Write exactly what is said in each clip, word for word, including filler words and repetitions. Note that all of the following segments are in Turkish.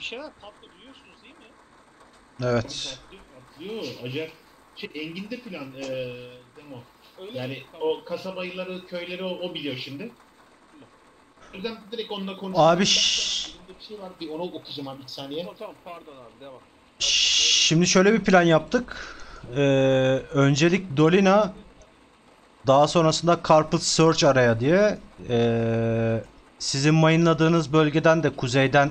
bir şeyler patlı duyuyorsunuz değil mi? Evet. Patlıyor, patlıyor. Acayip. Şey, Engin'de plan e, demo. Öyle Yani mi? Tamam. o kasabayları, köyleri o, o biliyor şimdi. O yüzden direkt onunla konuşacağım. Abi Bir şş, dakika, elimde bir şey var. Bir onu okuyacağım abi, bir saniye. Tamam tamam pardon abi devam. şimdi şöyle bir plan yaptık. Ee, öncelik Dolina, daha sonrasında Carpet Search araya diye. Ee, sizin mayınladığınız bölgeden de kuzeyden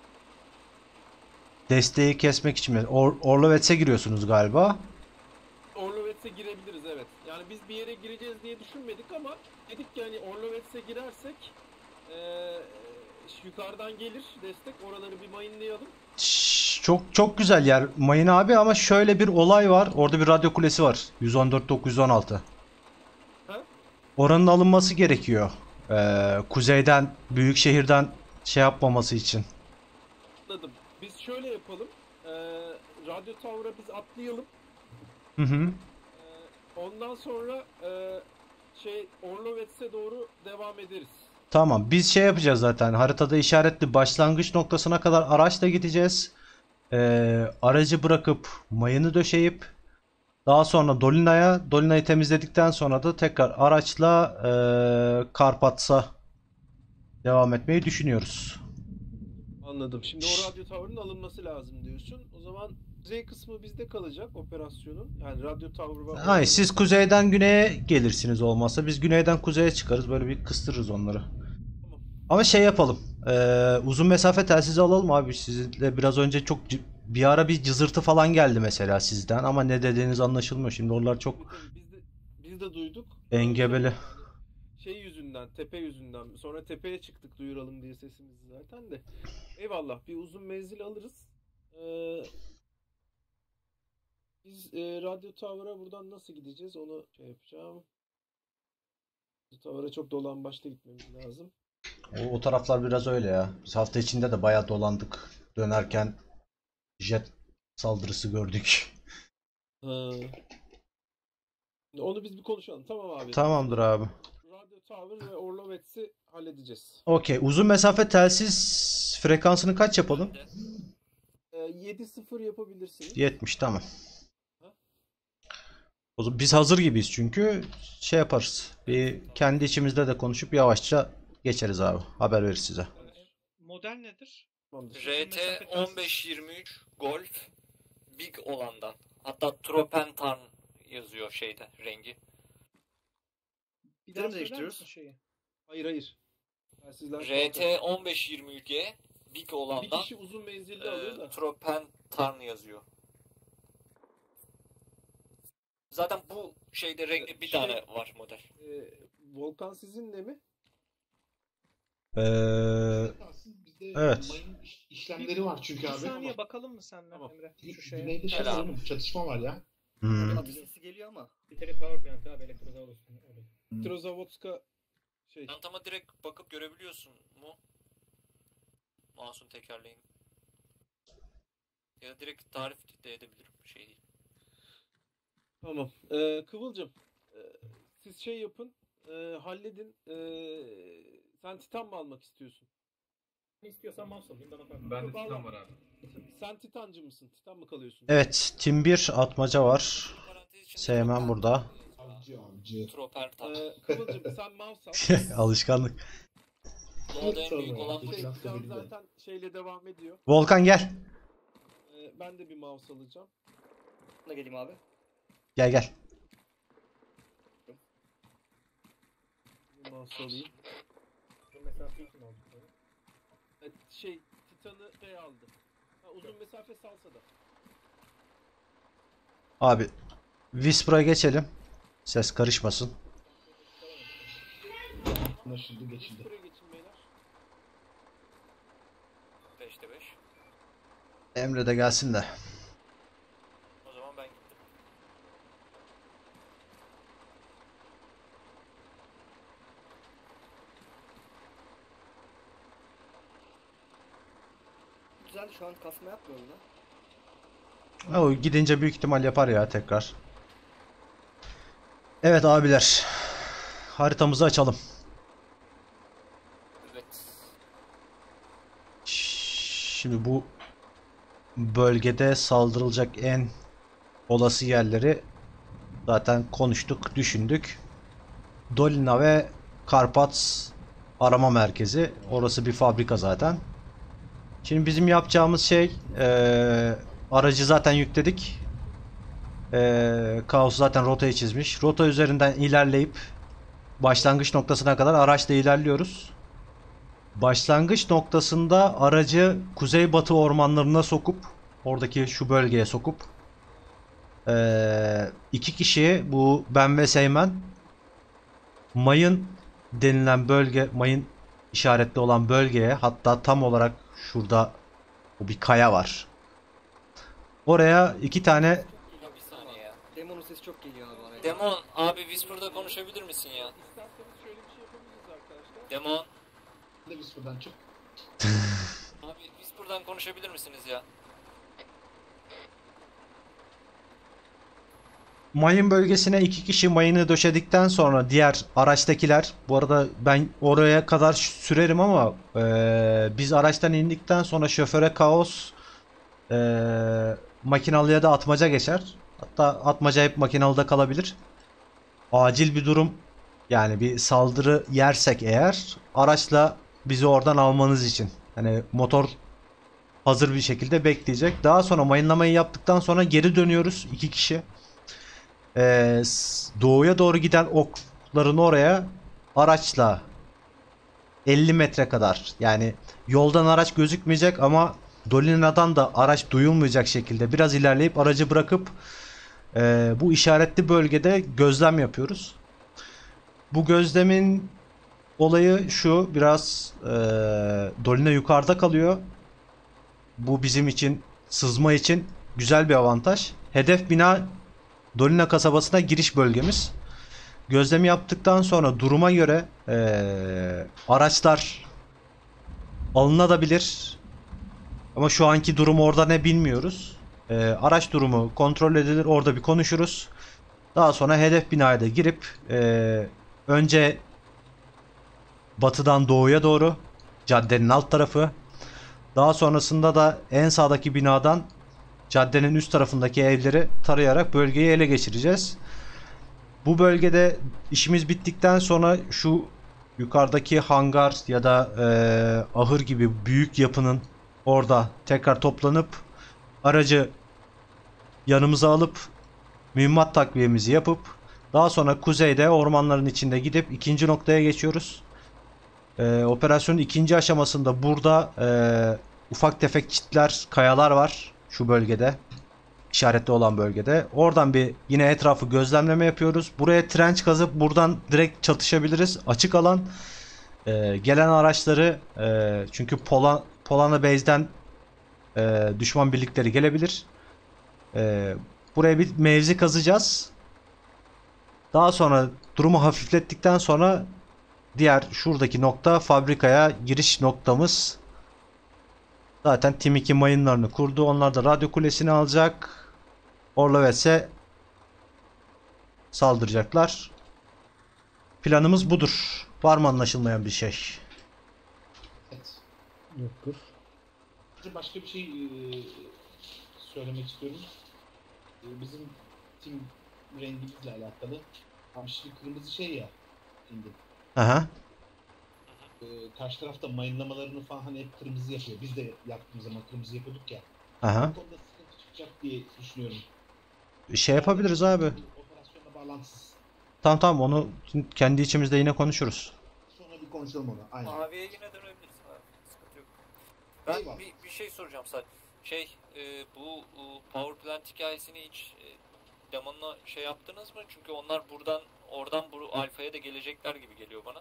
desteği kesmek için Or Orlovets'e giriyorsunuz galiba. Orlovets'e girebiliriz evet. Yani biz bir yere gireceğiz diye düşünmedik ama dedik ki hani Orlovets'e girersek eee, yukarıdan gelir destek, oraları bir mayınlayalım. Şş, Çok çok güzel yer mayın abi, ama şöyle bir olay var. Orada bir radyo kulesi var. yüz on dört dokuz yüz on altı. Ha? Oranın alınması gerekiyor. Ee, kuzeyden, büyük şehirden şey yapmaması için. Anladım. Biz şöyle yapalım. Eee radyo tower'a biz atlayalım. Hı hı. Eee, ondan sonra eee, şey Orlovets'e doğru devam ederiz. Tamam, biz şey yapacağız zaten. Haritada işaretli başlangıç noktasına kadar araçla gideceğiz. Ee, aracı bırakıp mayını döşeyip daha sonra Dolina'ya, Dolina'yı temizledikten sonra da tekrar araçla ee, Karpats'a devam etmeyi düşünüyoruz. Anladım. Şimdi o radyo tower'ın alınması lazım diyorsun. O zaman kuzey kısmı bizde kalacak operasyonun. Yani radyo tower ve Hayır, siz kuzeyden güneye gelirsiniz olmazsa. Biz güneyden kuzeye çıkarız. Böyle bir kıstırırız onları. Tamam. Ama şey yapalım. Ee, uzun mesafe telsizi alalım abi. Sizinle biraz önce çok c- bir ara bir cızırtı falan geldi mesela sizden. Ama ne dediğiniz anlaşılmıyor. Şimdi oralar çok Tabii tabii biz de biz de duyduk. engebeli. Şey, yani şey yüzünden, tepe yüzünden. Sonra tepeye çıktık duyuralım diye sesimizi zaten de. Eyvallah. Bir uzun menzil alırız. Ee, biz e, radyo tower'a buradan nasıl gideceğiz? Onu şey yapacağım. Radyo tower'a çok dolan başta gitmemiz lazım. O, o taraflar biraz öyle ya. Biz hafta içinde de bayağı dolandık. Dönerken jet saldırısı gördük. Ha. Onu biz bir konuşalım. Tamam abi. Tamamdır abi. Radyo Tower ve Orlovets'i halledeceğiz. Okey. Uzun mesafe telsiz frekansını kaç yapalım? Ee, yedi sıfır yapabilirsiniz. yetmiş, tamam. O zaman biz hazır gibiyiz çünkü şey yaparız. Bir kendi içimizde de konuşup yavaşça geçeriz abi. Haber veririz size. Model nedir? Tamamdır. R T on beş yirmi üç Golf Big olandan. Hatta Tropentarn yazıyor şeyde rengi. Bir daha Birim söyler değiştiriyoruz. misin şeyi? Hayır hayır. Telsizler R kaldı. T on beş yirmi üç G Big Bir olandan kişi uzun menzilde alıyor e, da. Tropentarn yazıyor. Zaten bu şeyde renkli bir Şey- tane var model. Ee, Volkan sizinle mi? Ee, Bizde evet. mayın iş- işlemleri var çünkü Bir abi. saniye bakalım mı senle Tamam. Emre? Gü- Şu şeye. Güneyde şey Helal. var oğlum, çatışma var ya. hmm. Abi sesi geliyor ama. Bir tane power plant abi elektrozavodska öyle. Trozavodska şey. Çantama direkt bakıp görebiliyorsun mu? Mouse'un tekerleğini. Ya da direkt tarif de edebilirim. Şey değil. Tamam. Ee, Kıvılcım. ee, siz şey yapın. ee, halledin. Ee, sen Titan mı almak istiyorsun? Ne istiyorsan mouse alayım bana fark Ben de etmez. Titan var abi. Sen Titancı mısın? Titan mı kalıyorsun? Evet. Tim bir atmaca var. Parantez içinde Sevmem Tropen- burada. Avcı avcı. Tropentarn. Ee, Kıvılcım sen mouse al. Alışkanlık. Doğada en büyük olan bu. Şey, Biraz Titan belli. zaten şeyle devam ediyor. Volkan gel. Ee, ben de bir mouse alacağım. Da geleyim abi. Gel gel. Bir mouse alayım. Bu mesafeyi kim aldı? Evet, şey Titan'ı şey aldı. Ha, uzun mesafe salsa da. Abi Whisper'a geçelim. Ses karışmasın. Anlaşıldı, geçildi. Buraya geçin beyler. beşte beş. Emre de gelsin de. O zaman ben gittim. Güzel şu an kasma yapmıyorum lan. O gidince büyük ihtimal yapar ya tekrar. Evet abiler. Haritamızı açalım. Evet. Şimdi bu bölgede saldırılacak en olası yerleri zaten konuştuk, düşündük. Dolina ve Karpats arama merkezi. Orası bir fabrika zaten. Şimdi bizim yapacağımız şey eee, aracı zaten yükledik. Eee Kaos zaten rotayı çizmiş. Rota üzerinden ilerleyip başlangıç noktasına kadar araçla ilerliyoruz. Başlangıç noktasında aracı kuzeybatı ormanlarına sokup oradaki şu bölgeye sokup eee, iki kişi, bu ben ve Seymen, mayın denilen bölge, mayın işaretli olan bölgeye, hatta tam olarak şurada o bir kaya var. Oraya iki tane Ya bir saniye ya. Demon'un sesi çok geliyor abi bana. Demon abi Whisper'da konuşabilir misin ya? İsterseniz şöyle bir şey yapabiliriz arkadaşlar. Demon Bir de biz buradan çık. abi Whisper'dan konuşabilir misiniz ya? mayın bölgesine iki kişi mayını döşedikten sonra diğer araçtakiler, bu arada ben oraya kadar sürerim ama eee, biz araçtan indikten sonra şoföre Kaos, eee makinalıya da Atmaca geçer. Hatta Atmaca hep makinalıda kalabilir. Acil bir durum, yani bir saldırı yersek eğer, araçla bizi oradan almanız için. Hani motor hazır bir şekilde bekleyecek. Daha sonra mayınlamayı yaptıktan sonra geri dönüyoruz iki kişi. Ee, s- doğuya doğru giden okların oraya araçla elli metre kadar, yani yoldan araç gözükmeyecek ama Dolina'dan da araç duyulmayacak şekilde biraz ilerleyip aracı bırakıp e, bu işaretli bölgede gözlem yapıyoruz. Bu gözlemin olayı şu: biraz e, Dolina yukarıda kalıyor. Bu bizim için, sızma için güzel bir avantaj. Hedef bina Dolina kasabasına giriş bölgemiz. Gözlemi yaptıktan sonra duruma göre eee, araçlar alınabilir. Ama şu anki durum orada ne bilmiyoruz. Eee, araç durumu kontrol edilir. Orada bir konuşuruz. Daha sonra hedef binaya da girip eee, önce batıdan doğuya doğru caddenin alt tarafı. Daha sonrasında da en sağdaki binadan caddenin üst tarafındaki evleri tarayarak bölgeyi ele geçireceğiz. Bu bölgede işimiz bittikten sonra şu yukarıdaki hangar ya da eee, ahır gibi büyük yapının orada tekrar toplanıp aracı yanımıza alıp mühimmat takviyemizi yapıp daha sonra kuzeyde ormanların içinde gidip ikinci noktaya geçiyoruz. Eee, operasyonun ikinci aşamasında burada eee, ufak tefek çitler, kayalar var şu bölgede. İşaretli olan bölgede. Oradan bir yine etrafı gözlemleme yapıyoruz. Buraya trenç kazıp buradan direkt çatışabiliriz. Açık alan. Ee, gelen araçları e, çünkü Pola, Polana Base'den e, düşman birlikleri gelebilir. E, buraya bir mevzi kazacağız. Daha sonra durumu hafiflettikten sonra diğer şuradaki nokta fabrikaya giriş noktamız. Zaten Tim iki mayınlarını kurdu. Onlar da radyo kulesini alacak. Orlovets'e saldıracaklar. Planımız budur. Var mı anlaşılmayan bir şey? Evet. Yoktur. Size başka bir şey e, söylemek istiyorum. E, bizim tim rengimizle alakalı. Abi şimdi kırmızı şey ya. Şimdi Aha. e, karşı tarafta mayınlamalarını falan hani hep kırmızı yapıyor. Biz de yaptığımız zaman kırmızı yapıyorduk ya. Aha. Bu konuda sıkıntı çıkacak diye düşünüyorum. Şey yapabiliriz abi. Operasyonla bağlantısız. Tamam tamam, onu kendi içimizde yine konuşuruz. Sonra bir konuşalım onu. Aynen. Maviye yine dönebiliriz abi. Sıkıntı yok. Ben Eyvallah. bir, bir şey soracağım sadece. Şey e, bu e, Power Plant hikayesini hiç e, Demon'la şey yaptınız mı? Çünkü onlar buradan oradan bu Alfa'ya da gelecekler gibi geliyor bana.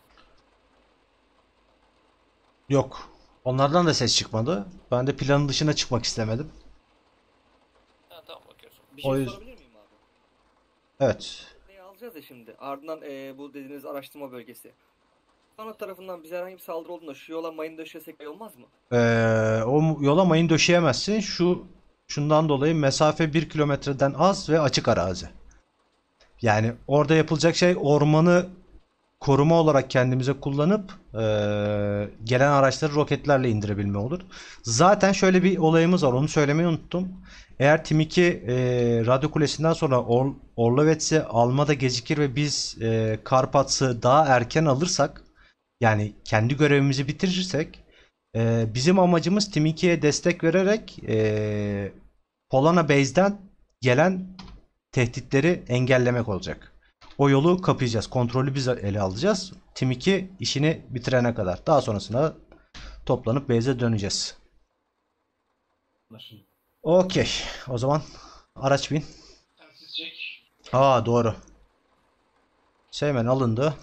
Yok. Onlardan da ses çıkmadı. Ben de planın dışına çıkmak istemedim. Ha tamam bakıyorsun. Bir O şey yüzden- sorabilir miyim abi? Evet. Ne alacağız ya şimdi. Ardından eee, bu dediğiniz araştırma bölgesi. Kanat tarafından bize herhangi bir saldırı olduğunda şu yola mayın döşesek iyi olmaz mı? Ee, o yola mayın döşeyemezsin. Şu şundan dolayı mesafe bir kilometreden az ve açık arazi. Yani orada yapılacak şey ormanı koruma olarak kendimize kullanıp e, gelen araçları roketlerle indirebilme olur. Zaten şöyle bir olayımız var. Onu söylemeyi unuttum. Eğer Tim iki e, radyo kulesinden sonra Or Orlovets'i almada gecikir ve biz e, Karpats'ı daha erken alırsak, yani kendi görevimizi bitirirsek, e, bizim amacımız Tim ikiye destek vererek e, Polana Base'den gelen tehditleri engellemek olacak. O yolu kapayacağız. Kontrolü biz ele alacağız. Tim iki işini bitirene kadar. Daha sonrasında toplanıp base'e döneceğiz. Anlaşıldı. Okey. O zaman araç bin. Telsiz çek. Aa doğru. Seymen alındı.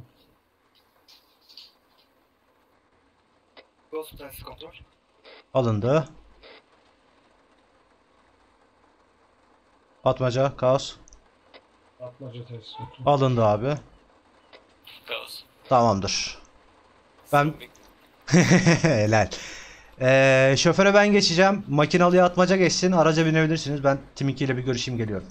Ghost telsiz kontrol. Alındı. Atmaca, kaos. Atmaca telsiz kontrol. Alındı abi. Kaos. Tamamdır. Ben Sen helal. Ee, şoföre ben geçeceğim. Makinalıya atmaca geçsin. Araca binebilirsiniz. Ben Tim iki ile bir görüşeyim, geliyorum.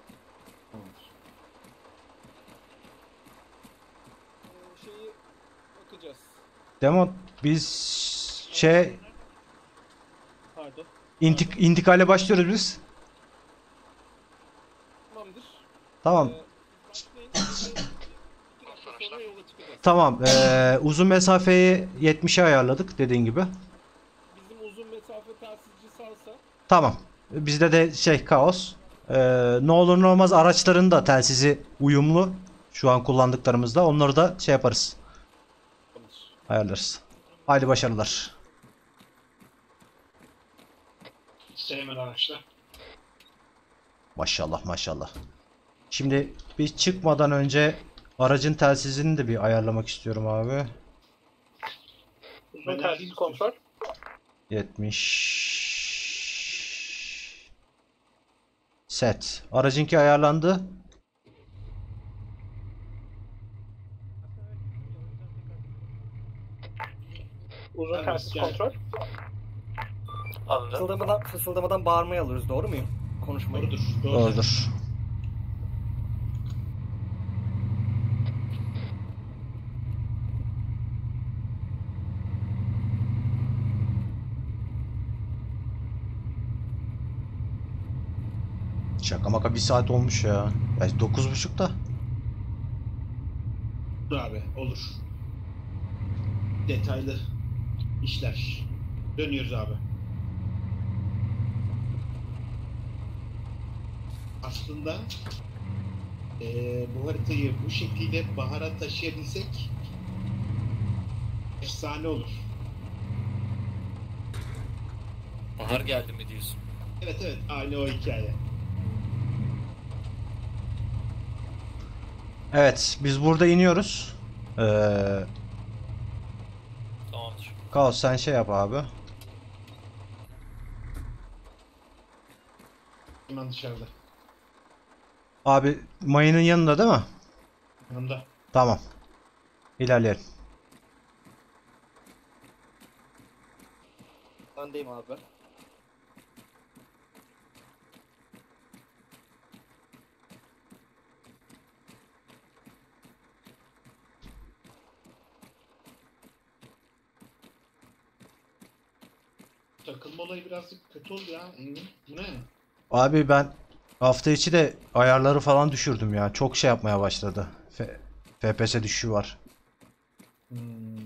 Ee, şeyi bakacağız. Demo biz şey Pardon. intik intikale başlıyoruz biz. Tamamdır. Tamam. Ee, başlayın. İki dakika sonra yola çıkacağız. Tamam. Ee, uzun mesafeyi yetmişe ayarladık dediğin gibi. Bizim uzun mesafe telsizci salsa. Tamam. Bizde de şey kaos. Ee, ne olur ne olmaz araçların da telsizi uyumlu. Şu an kullandıklarımızda. Onları da şey yaparız. Ayarlarız. Haydi başarılar. Sevmen araçlar. Maşallah maşallah. Şimdi bir çıkmadan önce aracın telsizini de bir ayarlamak istiyorum abi. Uzun telsiz kontrol. yetmiş set. Aracınki ayarlandı. Uzun Evet, telsiz gel. kontrol. Anladın. Fısıldamadan, fısıldamadan bağırmayı alırız, doğru muyum? Konuşmayı. Doğrudur. Doğru. Doğrudur. Şaka maka bir saat olmuş ya. Ya dokuz buçukta. Dur abi olur. Detaylı işler. Dönüyoruz abi. Aslında eee, bu haritayı bu şekilde bahara taşıyabilsek efsane olur. Bahar geldi mi diyorsun? Evet evet aynı o hikaye. Evet, biz burada iniyoruz. Ee, Tamamdır. Kaos sen şey yap abi. Hemen dışarıda. Abi mayının yanında değil mi? Yanımda. Tamam. İlerleyelim. Öndeyim abi ben. Takılma olayı birazcık kötü oldu ya Engin. Bu ne? Abi ben hafta içi de ayarları falan düşürdüm ya. Çok şey yapmaya başladı. F F P S düşüşü var. Hmm.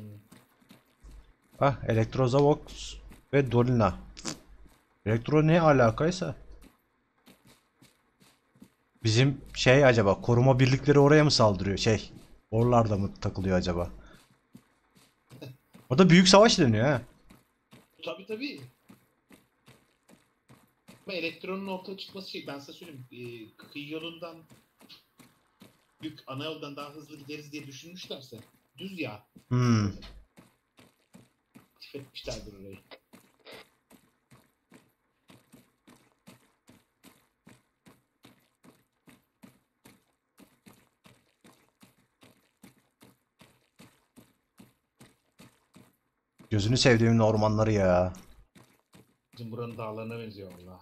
Bak Elektrozavox ve Dolina. Elektro ne alakaysa. Bizim şey acaba koruma birlikleri oraya mı saldırıyor? Şey, oralarda mı takılıyor acaba? O da büyük savaş dönüyor ha. Tabii tabii. Ama elektronun ortaya çıkması şey ben size söyleyeyim. E, kıyı yolundan büyük ana yoldan daha hızlı gideriz diye düşünmüşlerse düz ya. Hmm. Aktif etmişlerdir orayı. Gözünü sevdiğimin ormanları ya. Bizim buranın dağlarına benziyor valla.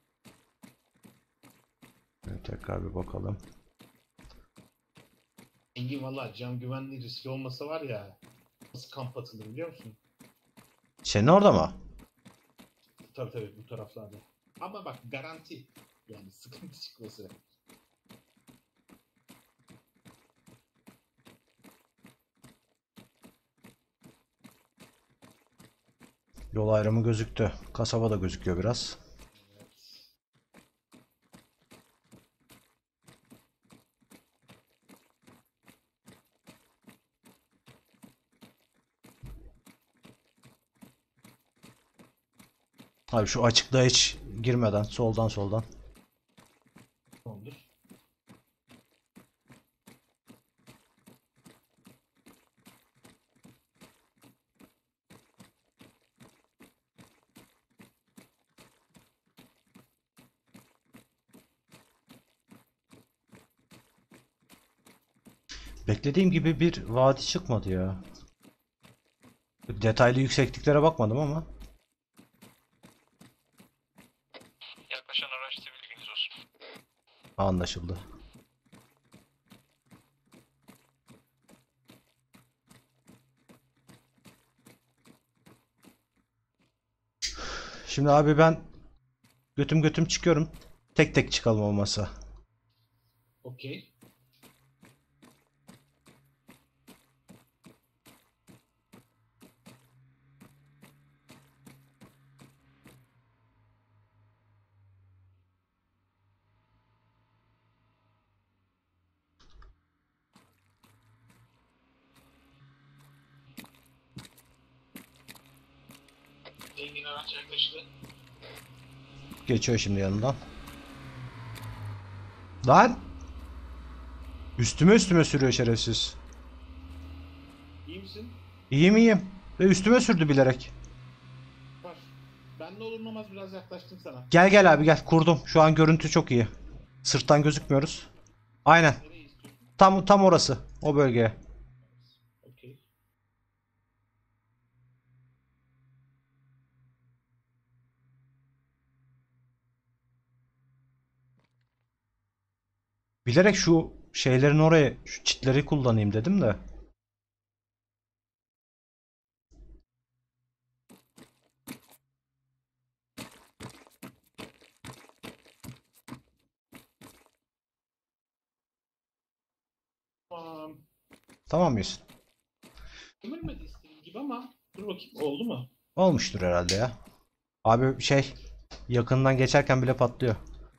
Evet, tekrar bir bakalım. Engin valla cam güvenliği riski olmasa var ya nasıl kamp atılır biliyor musun? Senin orada mı? Tabii tabii bu taraflarda. Ama bak garanti. Yani sıkıntı çıkması. Yol ayrımı gözüktü. Kasaba da gözüküyor biraz. Evet. Abi şu açıkta hiç girmeden soldan soldan. Tamamdır. Beklediğim gibi bir vadi çıkmadı ya. Detaylı yüksekliklere bakmadım ama. Yaklaşan araçta bilginiz olsun. Anlaşıldı. Şimdi abi ben götüm götüm çıkıyorum. Tek tek çıkalım olmasa. Okey. Engin araç yaklaştı. Geçiyor şimdi yanından. Lan! Üstüme üstüme sürüyor şerefsiz. İyi misin? İyiyim iyiyim. Ve üstüme sürdü bilerek. Var. Ben ne olur ne olmaz biraz yaklaştım sana. Gel gel abi gel kurdum. Şu an görüntü çok iyi. Sırttan gözükmüyoruz. Aynen. Nereye istiyorsun? Tam tam orası. O bölgeye. Okey. Bilerek şu şeylerin oraya şu çitleri kullanayım dedim de. Tamam. Tamam mıyız? Ömürmedi istediğim gibi ama dur bakayım oldu mu? Olmuştur herhalde ya. Abi şey yakından geçerken bile patlıyor.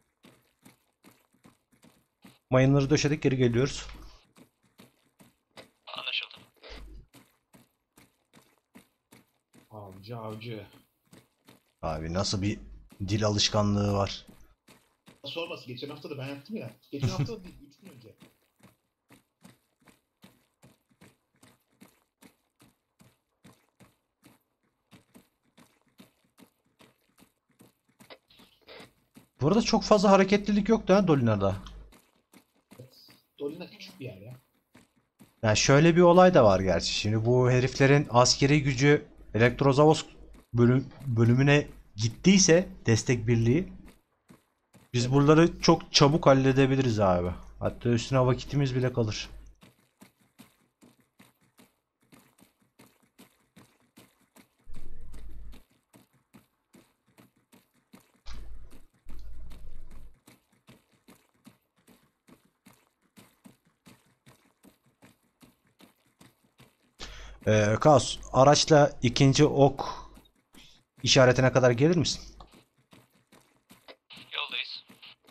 Mayınları döşedik geri geliyoruz. Anlaşıldı. Avcı avcı. Abi nasıl bir dil alışkanlığı var. Nasıl olmasın? Geçen hafta da ben yaptım ya. Geçen hafta da değil, üç gün önce. Bu arada çok fazla hareketlilik yoktu ha Dolina'da. Evet. Dolina küçük bir yer ya. Yani şöyle bir olay da var gerçi. Şimdi bu heriflerin askeri gücü Elektrozavos bölüm, bölümüne gittiyse destek birliği biz buraları çok çabuk halledebiliriz abi. Hatta üstüne vakitimiz bile kalır. Ee, Kaos, araçla ikinci ok işaretine kadar gelir misin? Yoldayız.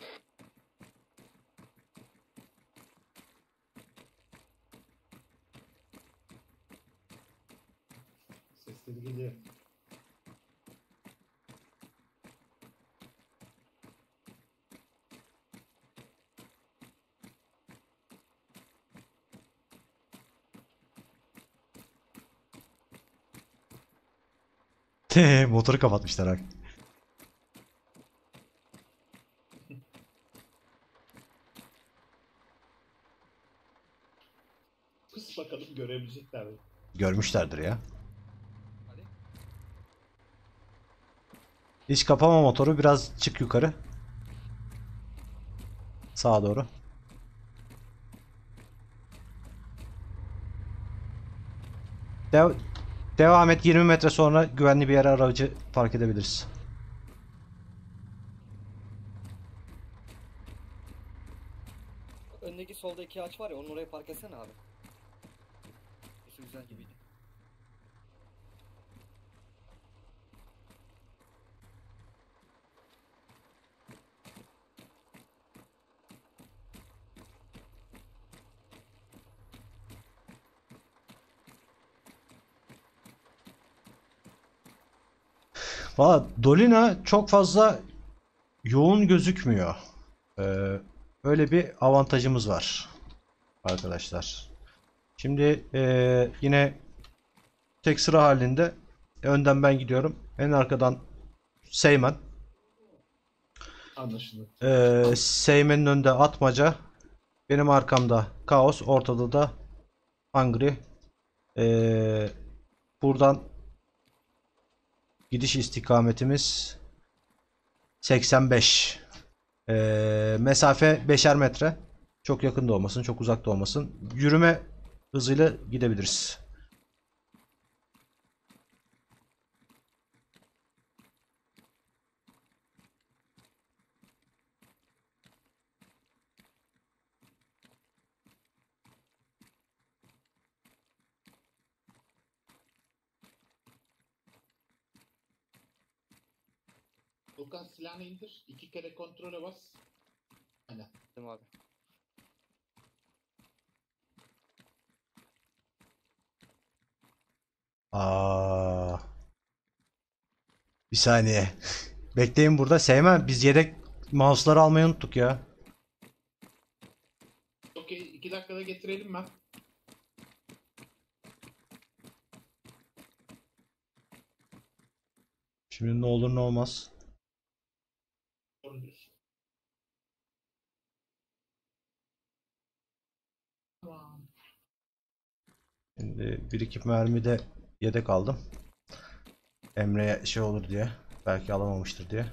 Sesleri geliyor. Motoru kapatmışlar abi. Kız bakalım görebilecekler mi? Görmüşlerdir ya. Hiç kapama motoru, biraz çık yukarı. Sağa doğru. Dev- devam et, yirmi metre sonra güvenli bir yere aracı park edebiliriz. Öndeki solda iki ağaç var ya, onu oraya park etsene abi. Neyse, güzel gibiydi. Valla Dolina çok fazla yoğun gözükmüyor. Ee, öyle bir avantajımız var arkadaşlar. Şimdi ee, yine tek sıra halinde önden ben gidiyorum. En arkadan Seymen. Anlaşıldı. Ee, Seymen'in önünde Atmaca. Benim arkamda Kaos. Ortada da Hungry. Ee, buradan gidiş istikametimiz seksen beş. Ee, mesafe beşer metre. Çok yakında olmasın, çok uzakta olmasın. Yürüme hızıyla gidebiliriz. Volkan silahını indir. İki kere kontrole bas. Aynen. Değil mi abi? Aa. Bir saniye. Bekleyin burada. Seymen, biz yedek mouse'ları almayı unuttuk ya. Okey. iki dakikada getirelim ben. Şimdi ne olur ne olmaz. Doğru diyorsun. Tamam. Şimdi bir iki mermi de yedek aldım. Emre'ye şey olur diye. Belki alamamıştır diye.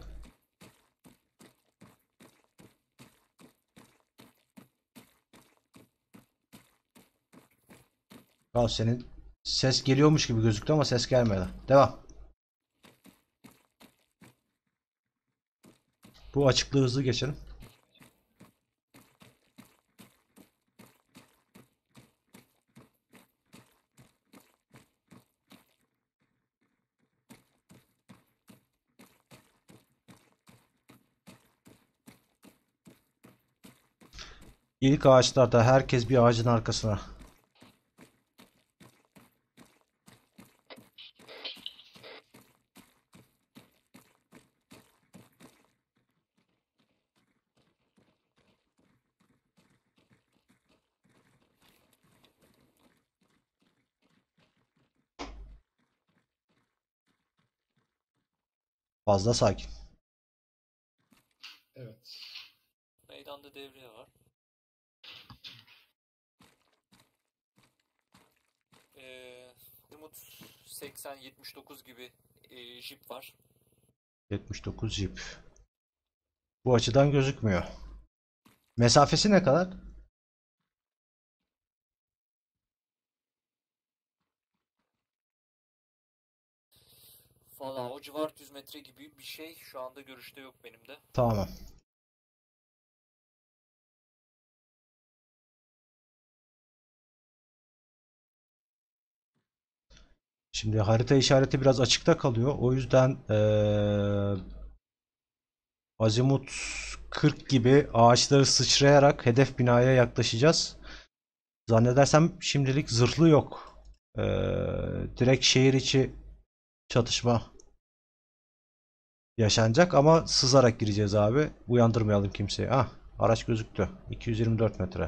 Ya senin ses geliyormuş gibi gözüktü ama ses gelmedi. Devam. Bu açıklığı hızlı geçelim. İlk ağaçlarda herkes bir ağacın arkasına. Fazla sakin. Evet. Meydanda devriye var. Ee, Umut seksen yetmiş dokuz gibi e, jip var. yetmiş dokuz jip. Bu açıdan gözükmüyor. Mesafesi ne kadar? Valla o civar yüz metre gibi bir şey şu anda görüşte yok benim de. Tamam. Şimdi harita işareti biraz açıkta kalıyor. O yüzden eee azimut kırk gibi ağaçları sıçrayarak hedef binaya yaklaşacağız. Zannedersem şimdilik zırhlı yok. Eee, direkt şehir içi çatışma yaşanacak ama sızarak gireceğiz abi. Uyandırmayalım kimseyi. Ah, araç gözüktü. iki yüz yirmi dört metre.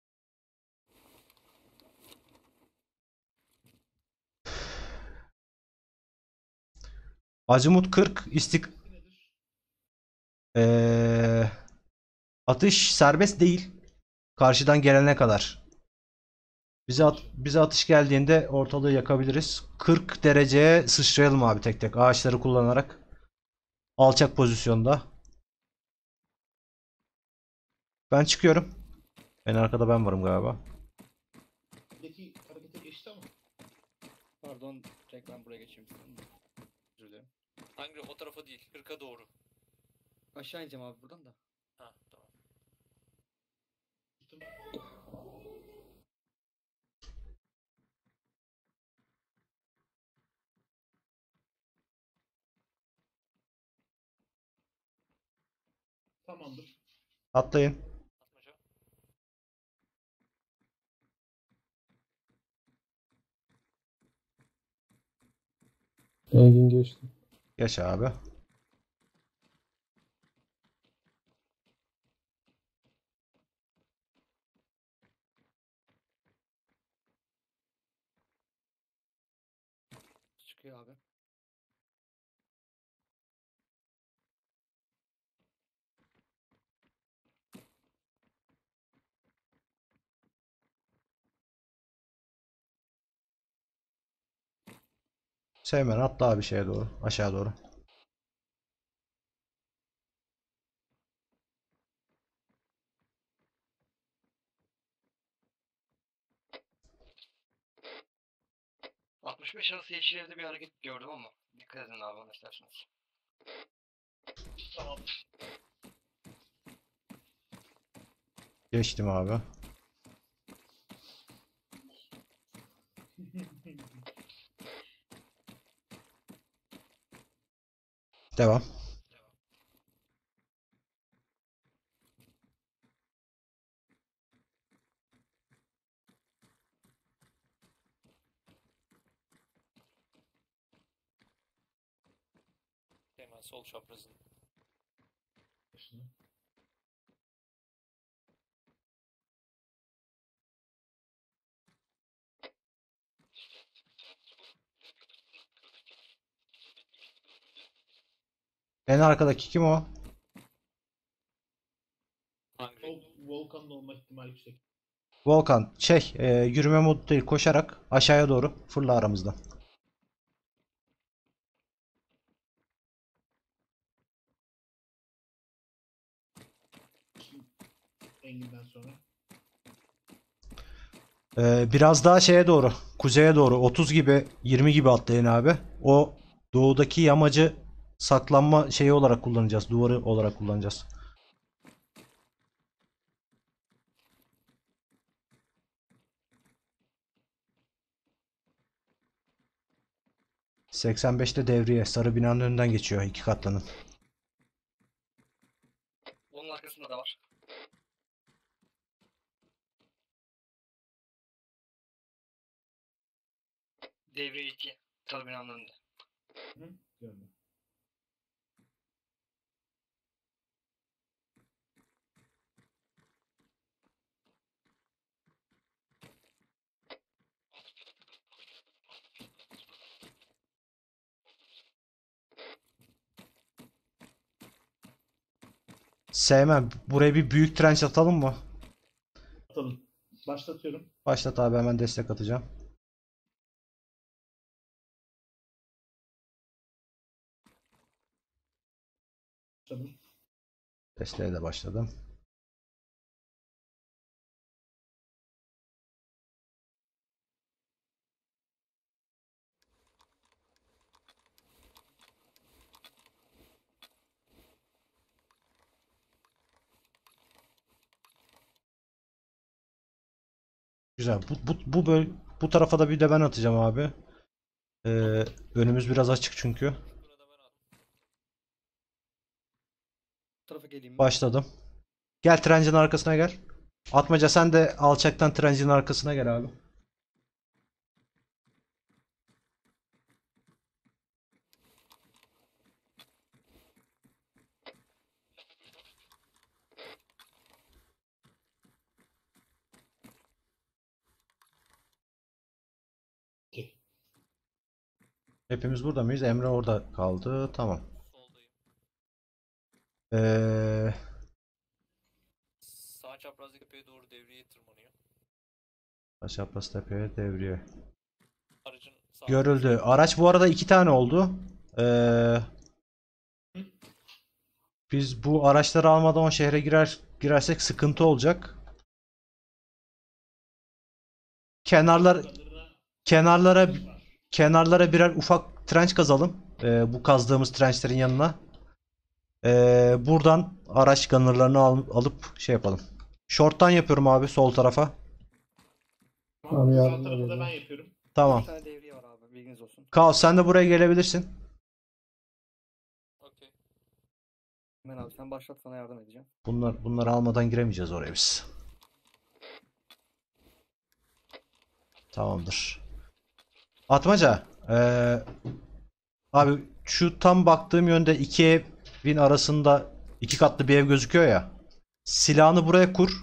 Azimut kırk istik Eee, atış serbest değil. Karşıdan gelene kadar. Bize at bize atış geldiğinde ortalığı yakabiliriz. kırk dereceye sıçrayalım abi tek tek ağaçları kullanarak. Alçak pozisyonda. Ben çıkıyorum. En arkada ben varım galiba. Peki harekete geçti ama. Pardon, direkt ben buraya geçeyim. Özür dilerim. Hangi o tarafa değil, kırka doğru. Aşağı ineceğim abi buradan da. Ha tamam. Tamamdır. Atlayın. Atmaca. Engin geçti. Geç abi. Çıkıyor abi. Sevmen atla abi şeye doğru. Aşağı doğru. altmış beş arası yeşil evde bir hareket gördüm ama dikkat edin abi ona isterseniz. Tamam. Geçtim abi. Devam. Hemen sol çaprazın. En arkadaki kim o? Hangi? Vol Volkan'ın olma ihtimali yüksek. Volkan. Şey, e, yürüme modu değil, koşarak aşağıya doğru fırla aramızda. Engin'den sonra. Ee, biraz daha şeye doğru, kuzeye doğru otuz gibi, yirmi gibi atlayın abi. O doğudaki yamacı saklanma şeyi olarak kullanacağız, duvarı olarak kullanacağız. seksen beşte devriye, sarı binanın önünden geçiyor, iki katlının. Onun arkasında da var. Devre iki. Terminalın önünde. Hı? Gördüm. Sevmem, buraya bir büyük trenç atalım mı? Atalım. Başlatıyorum. Başlat abi, hemen destek atacağım. Başladım. Desteğe de başladım. Güzel. Bu, bu, bu, böl bu tarafa da bir de ben atacağım abi. Ee, önümüz biraz açık çünkü. Burada ben attım. Bu tarafa geleyim mi? Başladım. Gel trencin arkasına gel. Atmaca sen de alçaktan trencin arkasına gel abi. İki. Hepimiz burada mıyız? Emre orada kaldı. Tamam. Soldayım. Ee, Sağ çaprazdaki tepeye doğru devreye tırmanıyor. Aşağı tepeye devriye. Aracın sağ Görüldü. Araç bu arada iki tane oldu. Ee, biz bu araçları almadan o şehre girer girersek sıkıntı olacak. Kenarlar Kenarlarına kenarlara var. kenarlara birer ufak trenç kazalım. Ee, bu kazdığımız trençlerin yanına. Ee, buradan araç gunner'larını al- alıp şey yapalım. Short'tan yapıyorum abi sol tarafa. Tamam. Abi Sağ yardım tarafı da edeceğim. ben yapıyorum. Tamam. Bir tane devriye var abi, bilginiz olsun. Kaos sen de buraya gelebilirsin. Okey. Hemen abi sen başlat, sana yardım edeceğim. Bunlar bunları almadan giremeyeceğiz oraya biz. Tamamdır. Atmaca, ee, abi şu tam baktığım yönde iki evin arasında iki katlı bir ev gözüküyor ya. Silahını buraya kur.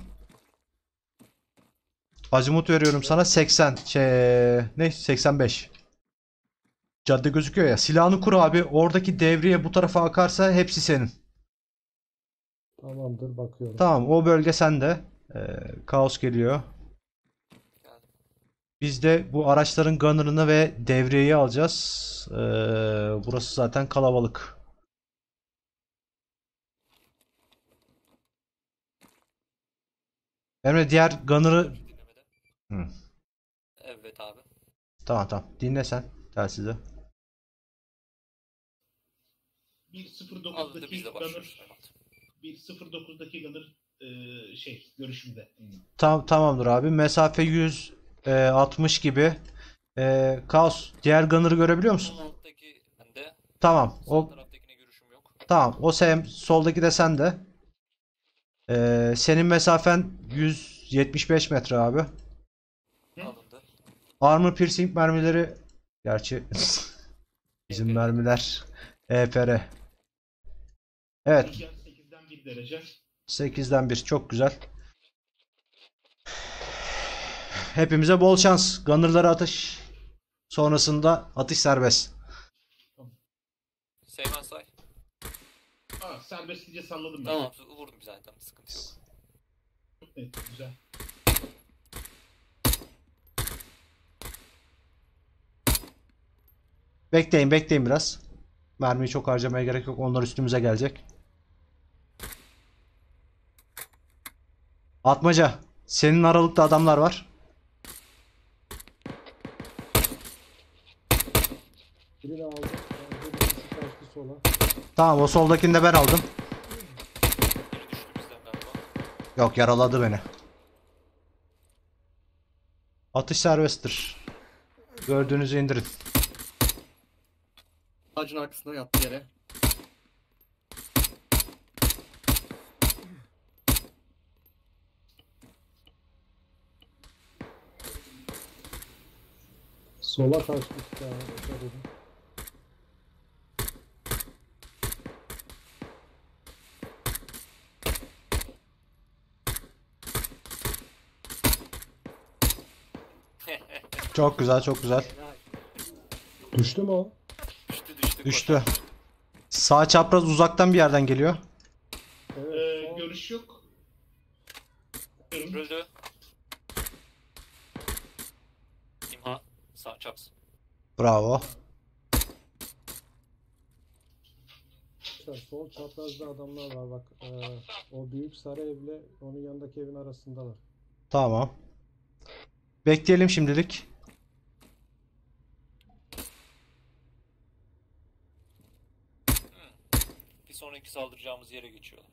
Azimut veriyorum sana seksen şey ne seksen beş. Cadde gözüküyor ya. Silahını kur abi. Oradaki devriye bu tarafa akarsa hepsi senin. Tamamdır, bakıyorum. Tamam, o bölge sende. Ee, kaos geliyor. Geldim. Biz de bu araçların gunner'ını ve devriyeyi alacağız. Ee, burası zaten kalabalık. Emre diğer gunner'ı... Dinlemede. Hı. Evet abi. Tamam tamam. Dinle sen telsizi. bir sıfır Alındı, dokuzdaki biz de Gunner, başlıyoruz. Evet. bir sıfır dokuzdaki Gunner e, şey görüşümde. Tam tamamdır abi. Mesafe yüz altmış gibi. Ee, Kaos diğer gunner'ı görebiliyor musun? Sol alttaki bende. Tamam. Sağ O taraftakine görüşüm yok. tamam. O sem soldaki de sende. Ee, senin mesafen yüz yetmiş beş metre abi. Alındı. Armor piercing mermileri gerçi bizim mermiler E P R. Evet, Rüzgar sekizden bir derece. sekizden bir çok güzel. Hepimize bol şans. Gunner'lara atış. Sonrasında atış serbest. Seymen say. Aa, serbestlice salladım ben. Tamam, vurdum zaten, sıkıntı yok. Çok net, güzel. Bekleyin, bekleyin biraz. Mermiyi çok harcamaya gerek yok. Onlar üstümüze gelecek. Atmaca, senin aralıkta adamlar var. Birini aldım. Bence birisi kaçtı sola. Tamam, o soldakini de ben aldım. Biri düştü bizden galiba. Yok, yaraladı beni. Atış serbesttir. Gördüğünüzü indirin. Ağacın arkasında yattı yere. Sola kaçtı iki tane. Dikkat edin. Çok güzel, çok güzel. Helal. Düştü mü o? Düştü düştü. Düştü. koşar. Sağ çapraz uzaktan bir yerden geliyor. Evet. Ee, son- görüş yok. Görün. Öldü. İmha. Sağ çaps. Bravo. Sol çaprazda adamlar var bak. Ee, o büyük sarı evle onun yanındaki evin arasındalar. Tamam. Bekleyelim şimdilik. Bir sonraki saldıracağımız yere geçiyorlar.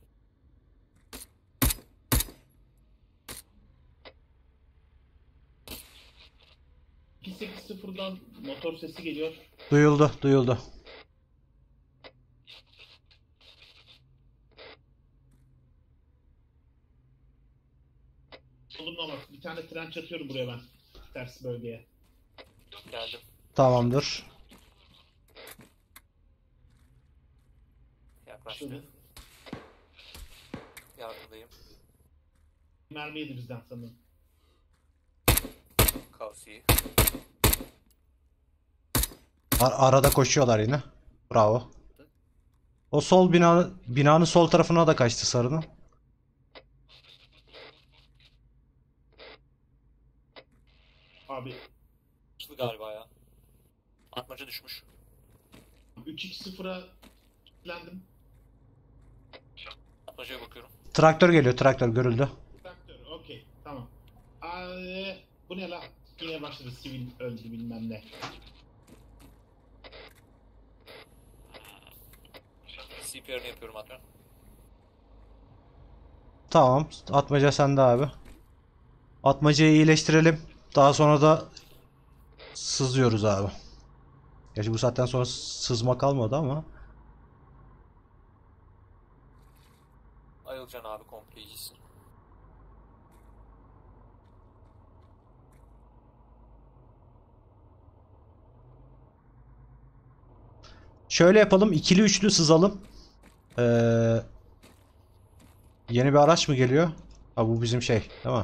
iki sekiz sıfırdan motor sesi geliyor. Duyuldu, duyuldu. Olumlamaz. Bir tane tren çatıyorum buraya ben. Ters bölgeye. Geldim. Tamamdır. Yaklaştı. Şöyle. Yardımdayım. Mermi yedi bizden sanırım. Kavsiyi. Ar- arada koşuyorlar yine. Bravo. O sol bina binanın sol tarafına da kaçtı sarının. Abi Düştü galiba ya. Atmaca düşmüş. üç iki sıfıra kilitlendim. Atmacaya bakıyorum. Traktör geliyor, traktör görüldü. Traktör, okey, tamam. Aa, bu ne la? Yine başladı sivil öldü bilmem ne. C P R'ını yapıyorum hatta. Tamam. Atmaca sende abi. Atmacayı iyileştirelim. Daha sonra da sızıyoruz abi. Gerçi bu saatten sonra sızma kalmadı ama. Ayılcan abi komple iyisin. Şöyle yapalım. İkili üçlü sızalım. Ee, yeni bir araç mı geliyor? Ha, bu bizim şey. Tamam.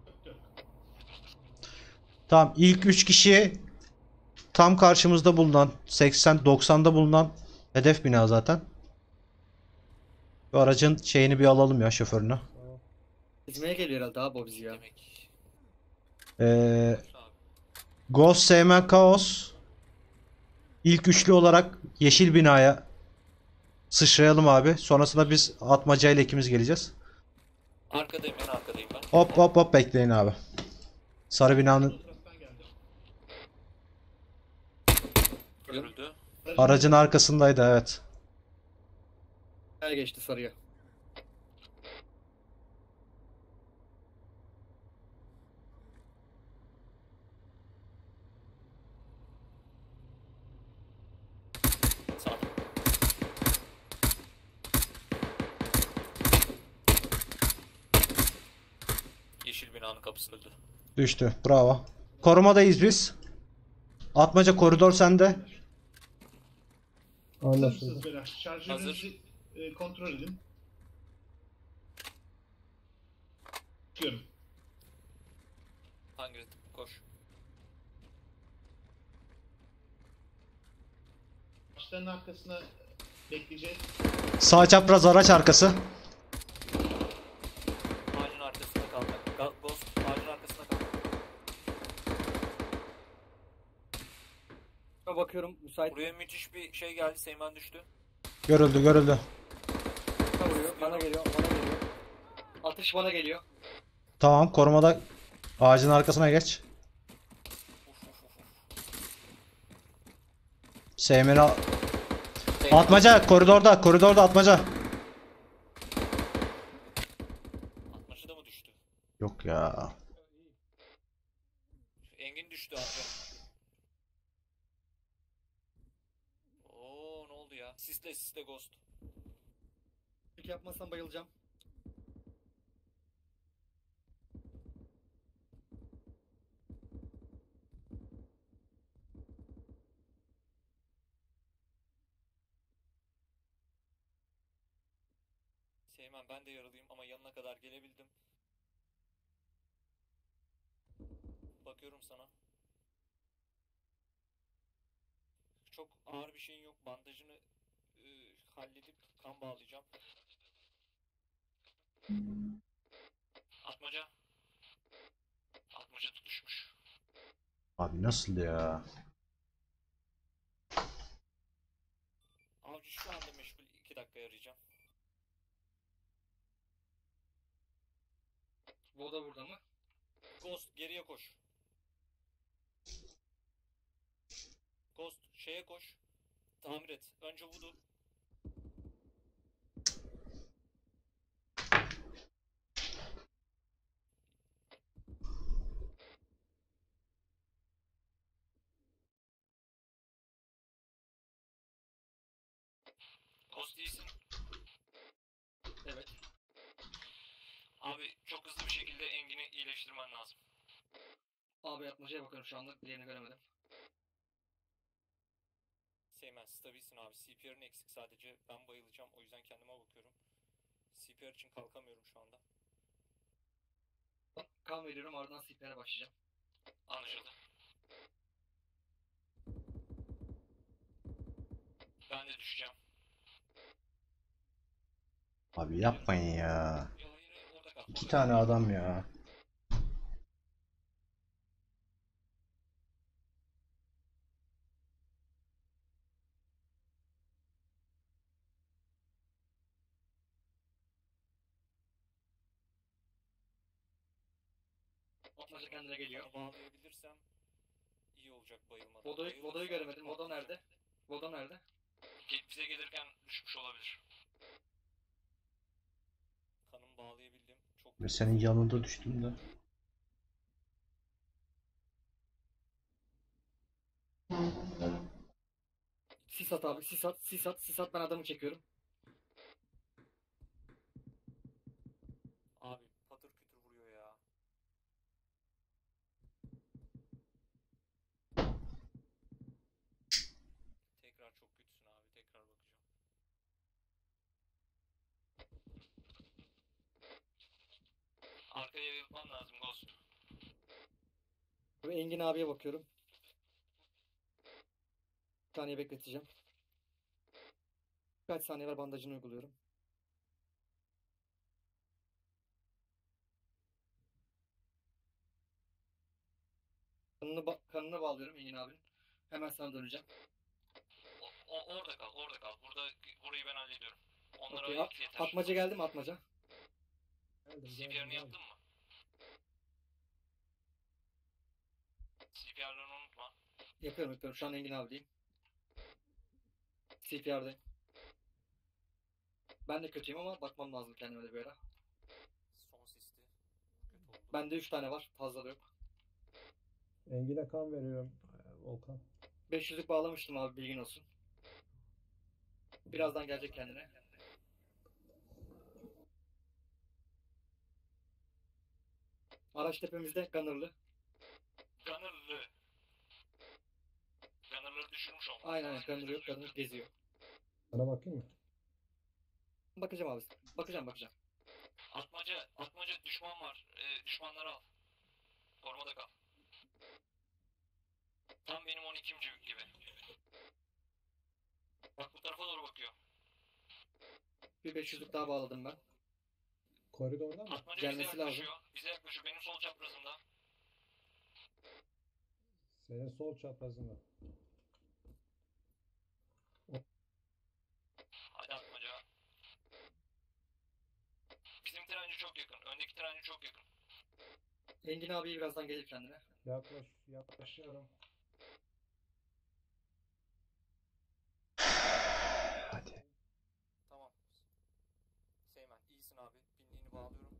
Tamam. İlk üç kişi tam karşımızda bulunan seksen doksanda bulunan hedef bina zaten. Bu aracın şeyini bir alalım ya, şoförünü. Hizmeye geliyor herhalde abi o bizi ya. Demek. Ee, Abi. Ghost, Seymen, Kaos. İlk üçlü olarak yeşil binaya sıçrayalım abi. Sonrasında biz atmaca ile ikimiz geleceğiz. Arkadayım ben arkadayım ben. Hop hop hop, bekleyin abi. Sarı binanın Taraftan geldi. Görüldü. aracın arkasındaydı, evet. Her geçti sarıya. Sağ. Yeşil binanın kapısı öldü. Düştü. Bravo. Korumadayız biz. Atmaca koridor sende. Hazır Anlaşıldı. mısınız beyler? Şarjörünüzü e, kontrol edin. Çıkıyorum. Hangi koş. Başların arkasına bekleyeceğiz. Sağ çapraz araç arkası. Ağacın arkasında kaldı. Ga- Ghost ağacın arkasında kaldı. Şuna bakıyorum müsait. Buraya müthiş bir şey geldi. Seymen düştü. Görüldü görüldü. Bana vuruyor. Bana geliyor. Bana geliyor. Atış bana geliyor. Tamam, korumada ağacın arkasına geç. Uf uf uf. Seymen'i al- Seymen- Atmaca koridorda, koridorda atmaca. Atmaca da mı düştü? Yok ya. Engin düştü abi. Oo ne oldu ya? Sisle sisle Ghost. İlk yapmazsam bayılacağım. Seymen ben de yaralıyım ama yanına kadar gelebildim. Bakıyorum sana. Çok ağır bir şeyin yok. Bandajını e, halledip kan bağlayacağım. Atmaca. Atmaca tutuşmuş. Abi nasıl ya? Avcı şu anda meşgul. iki dakika arayacağım. Voda burada mı? Ghost geriye koş. Ghost şeye koş. Tamir et. Önce Voodoo. Ghost iyisin. Evet. Abi çok hızlı bir şekilde Engin'i iyileştirmen lazım. Abi yapmacaya bakıyorum şu anda. Diğerini göremedim. Seymen stabilsin abi. C P R'ın eksik sadece. Ben bayılacağım. O yüzden kendime bakıyorum. C P R için kalkamıyorum şu anda. Kan veriyorum ardından C P R'e başlayacağım. Anlaşıldı. Ben de düşeceğim. Abi yapmayın ya. Ya hayır hayır orada kal. İki tane adam ya. Atmaca kendine geliyor. Kanı bağlayabilirsem iyi olacak bayılmadan. Vodo'yu, Bayılırsa Vodo'yu göremedim. Vodo patlayacak. nerede? Vodo nerede? Ge- Bize gelirken düşmüş olabilir. Kanımı bağlayabildim. Çok Ve senin yanında düştüm de. Sis at abi. Sis at. Sis at. Sis at. Ben adamı çekiyorum. Abi patır kütür vuruyor ya. Tekrar çok kötüsün abi. Tekrar bakacağım. Arkaya yayılman lazım Ghost. Ve Engin abiye bakıyorum. Bir saniye bekleteceğim. Kaç saniye var, bandajını uyguluyorum. Kanını, ba kanını bağlıyorum Engin abinin. Hemen sana döneceğim. O, o- orada kal, orada kal. Burada burayı ben hallediyorum. Onlara Okey, ayırt yeter. Atmaca geldi mi Atmaca? Geldim C geldim P R'ını geldim. yaptın mı? C P R'larını unutma. Yapıyorum yapıyorum. Şu an Engin abideyim. C P R'dayım. Ben de kötüyüm ama bakmam lazım kendime de bir ara. Son sisti. Kötü oldu. Bende üç tane var. Fazla da yok. Engin'e kan veriyorum. Ee, Volkan. beş yüzlük bağlamıştım abi, bilgin olsun. Birazdan gelecek kendine. Araç tepemizde Gunner'lı. Gunner'lı. Gunner'ları düşürmüş olmalı. Aynen aynen, Gunner yok. Gunner geziyor. Bana bakayım mı? Bakacağım abi. Bakacağım bakacağım. Atmaca, atmaca düşman var. Ee, düşmanları al. Korumada kal. Tam benim on ikinci gibi. Bak bu tarafa doğru bakıyor. Bir beş yüzlük daha bağladım ben. Koridorda mı? Atmaca Gelmesi bize lazım. yaklaşıyor. Bize yaklaşıyor. Benim sol çaprazımda. Senin sol çaprazında. Hadi atmaca. Bizim trenci çok yakın. Öndeki trenci çok yakın. Engin abi birazdan gelir kendine. Yaklaş, yaklaşıyorum. Hadi. Tamam. Seymen iyisin abi. Binliğini bağlıyorum.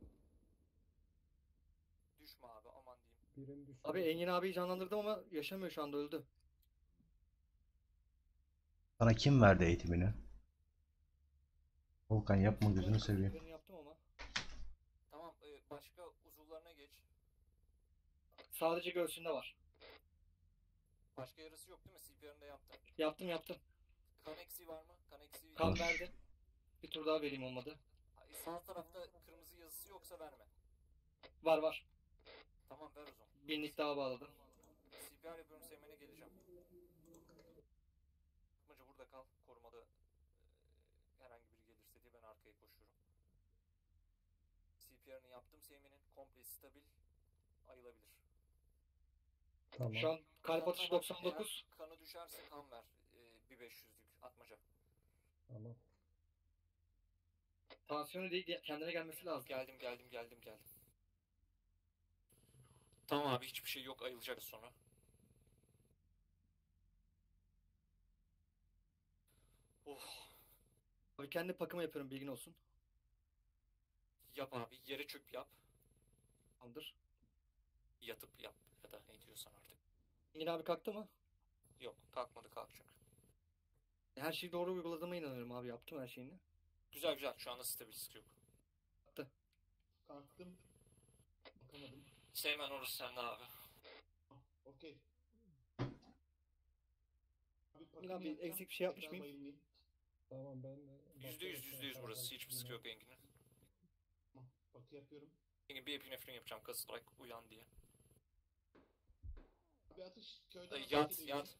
Düşme abi aman diyeyim. Birini düşürdüm. Abi Engin abiyi canlandırdım ama yaşamıyor, şu anda öldü. Sana kim verdi eğitimini? Volkan yapma, gözünü seveyim. Ben yaptım ama. Tamam e, başka uzuvlarına geç. Sadece göğsünde var. Başka yarısı yok değil mi? C P R'ını da yaptın. Yaptım yaptım. Kan eksiği var mı? Kan eksiği... Kan verdi. Bir tur daha vereyim olmadı. Ay, Sağ tarafta kırmızı yazısı yoksa verme. Var var. Tamam ver o zaman. Binlik daha bağladım. C P R yapıyorum, Seymen'e geleceğim. Atmaca burada kal. Korumada e, herhangi biri gelirse diye ben arkaya koşuyorum. C P R'ını yaptım Seymen'in. Komple stabil. Ayılabilir. Tamam. Şu an kalp Kanına atışı bak, doksan dokuz. eğer kanı düşerse kan ver. E, bir beş yüzlük atmaca. Tamam. Tansiyonu değil, kendine gelmesi lazım. Geldim geldim geldim geldim. Tamam abi hiçbir şey yok, ayılacak sonra. Oh. Abi kendi pakımı yapıyorum, bilgin olsun. Yap abi, yere çöp yap. Tamamdır. Yatıp yap ya da ne diyorsan artık. Engin abi kalktı mı? Yok kalkmadı, kalkacak. Her şeyi doğru uyguladığıma inanıyorum abi, yaptım her şeyini. Güzel güzel, şu anda stabilis yok. Kalktım. Bakamadım. Seymen orası sende abi. Okey. Abi, Engin pakımı abi yapacağım. eksik bir şey yapmış Tekrar mıyım? bayılmayayım. Tamam ben de... Yüzde yüz yüzde yüz burası, hiçbir sıkıntı yok Engin'in. Tamam. Pakı yapıyorum. Engin bir epinefrin yapacağım, kasılarak uyan diye. Abi atış köyden Ay, atış yat geliyor. yat.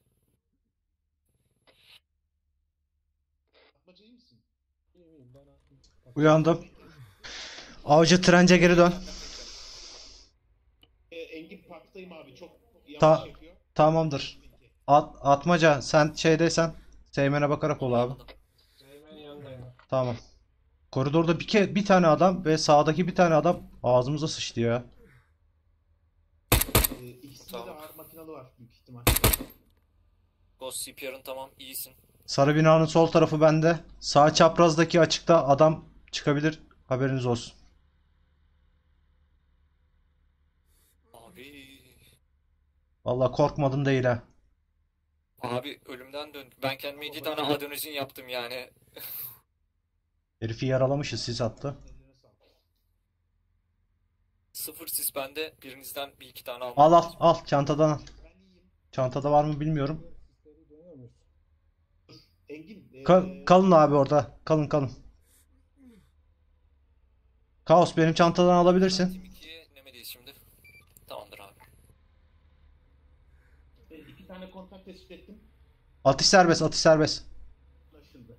Atmaca iyi misin? İyi miyim bana? Uyandım. Avcı trence geri dön. Ee, Engin parktayım abi. Çok yavaş Ta- yapıyor. Tamamdır. At, Atmaca sen şeydeysen Seymen'e bakarak ol abi. Seymen yanındayım. Tamam. Koridorda bir ke bir tane adam ve sağdaki bir tane adam ağzımıza sıçtı ya. Ee, ikisinde Tamam. de ağır makinalı var büyük ihtimal. Ghost C P R'ın tamam, iyisin. Sarı binanın sol tarafı bende. Sağ çaprazdaki açıkta adam çıkabilir. Haberiniz olsun. Abi. Vallahi korkmadın değil ha. Abi ölümden döndüm. Ben kendime iki tane adenozin yaptım yani. Herifi yaralamışız, sis attı. Ellerine sağlık. Sıfır sis bende. Birinizden bir iki tane almam Al al lazım. al çantadan al. Ben iyiyim. Çantada var mı bilmiyorum. Sisleri dönüyor muyuz? Engin. ee, Ka- kalın abi orada. Kalın kalın. Kaos benim çantadan Ben alabilirsin. Team ikiye Nemedeyiz şimdi. Tamamdır abi. e, iki tane kontak tespit ettim. Atış serbest, atış serbest. Anlaşıldı.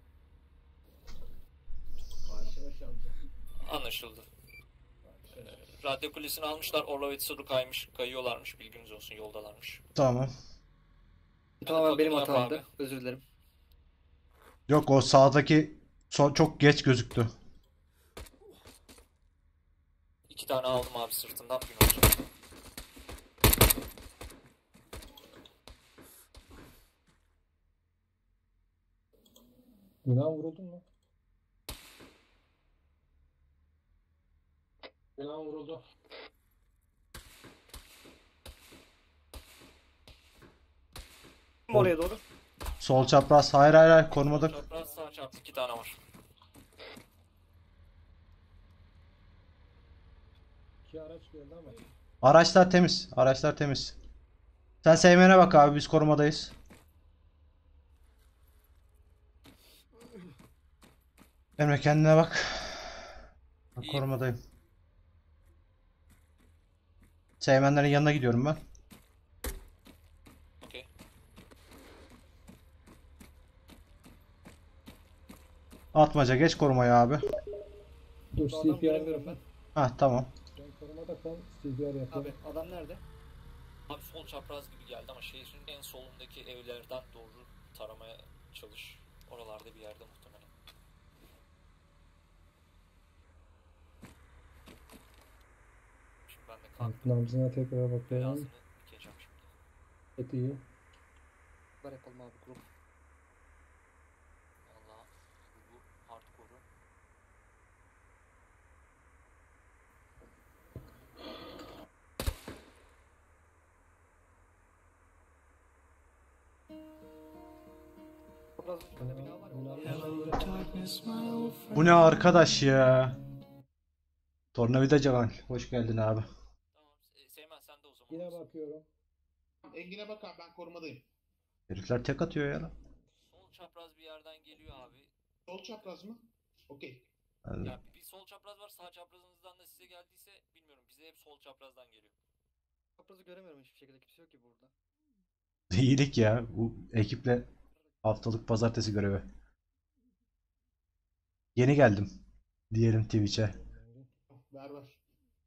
Yavaş yavaş alacağım. Anlaşıldı. Ee, Radyo kulesini almışlar. Orlovets Suru kaymış. Kayıyorlarmış. Bilginiz olsun. Yoldalarmış. Tamam. Tamamen benim kodunu yap hatamdı. abi. Özür dilerim. Yok o sağdaki so- çok geç gözüktü. İki tane aldım abi sırtından. Gün olacak. Bina vuruldun mu? Bina vuruldu. Kim oraya doğru? Sol çapraz. Hayır hayır hayır korumadık. Çapraz sağ çapraz iki tane var. İki araç geldi ama. Araçlar temiz. Araçlar temiz. Sen Seymen'e bak abi, biz korumadayız. Emre kendine bak. Ben İyiyim. korumadayım. Seymenlerin yanına gidiyorum ben. Okey. Atmaca geç korumaya abi. Dur Adam C P R göremiyorum ben. yapın. Hah tamam. Sen korumada kal. C P R yapın. Abi adam nerede? Abi sol çapraz gibi geldi ama şehrin en solundaki evlerden doğru taramaya çalış. Oralarda bir yerde muhtemelen. Şimdi ben de kalktım. Nabzına tekrar bakıyorum. Belasını dikeceğim şimdi. Et iyi. Var yapalım abi grup. Valla bu hardcore'u. Biraz üstünde bina var ya. Bu ne arkadaş ya? Tornavida Cavan. Hoş geldin abi. Tamam. E, Seymen sen de o zaman. Yine bakıyorum. Engin'e bak abi, ben korumadayım. Herifler tek atıyor ya lan. Sol çapraz bir yerden geliyor abi. Sol çapraz mı? Okey. Yani Ya bir sol çapraz var. Sağ çaprazınızdan da size geldiyse bilmiyorum. Bize hep sol çaprazdan geliyor. Çaprazı göremiyorum hiçbir şekilde. Kimse yok ki burada. iyilik ya. Bu ekiple haftalık pazartesi görevi. Yeni geldim. Diyelim Twitch'e. Ver ver. Evladı.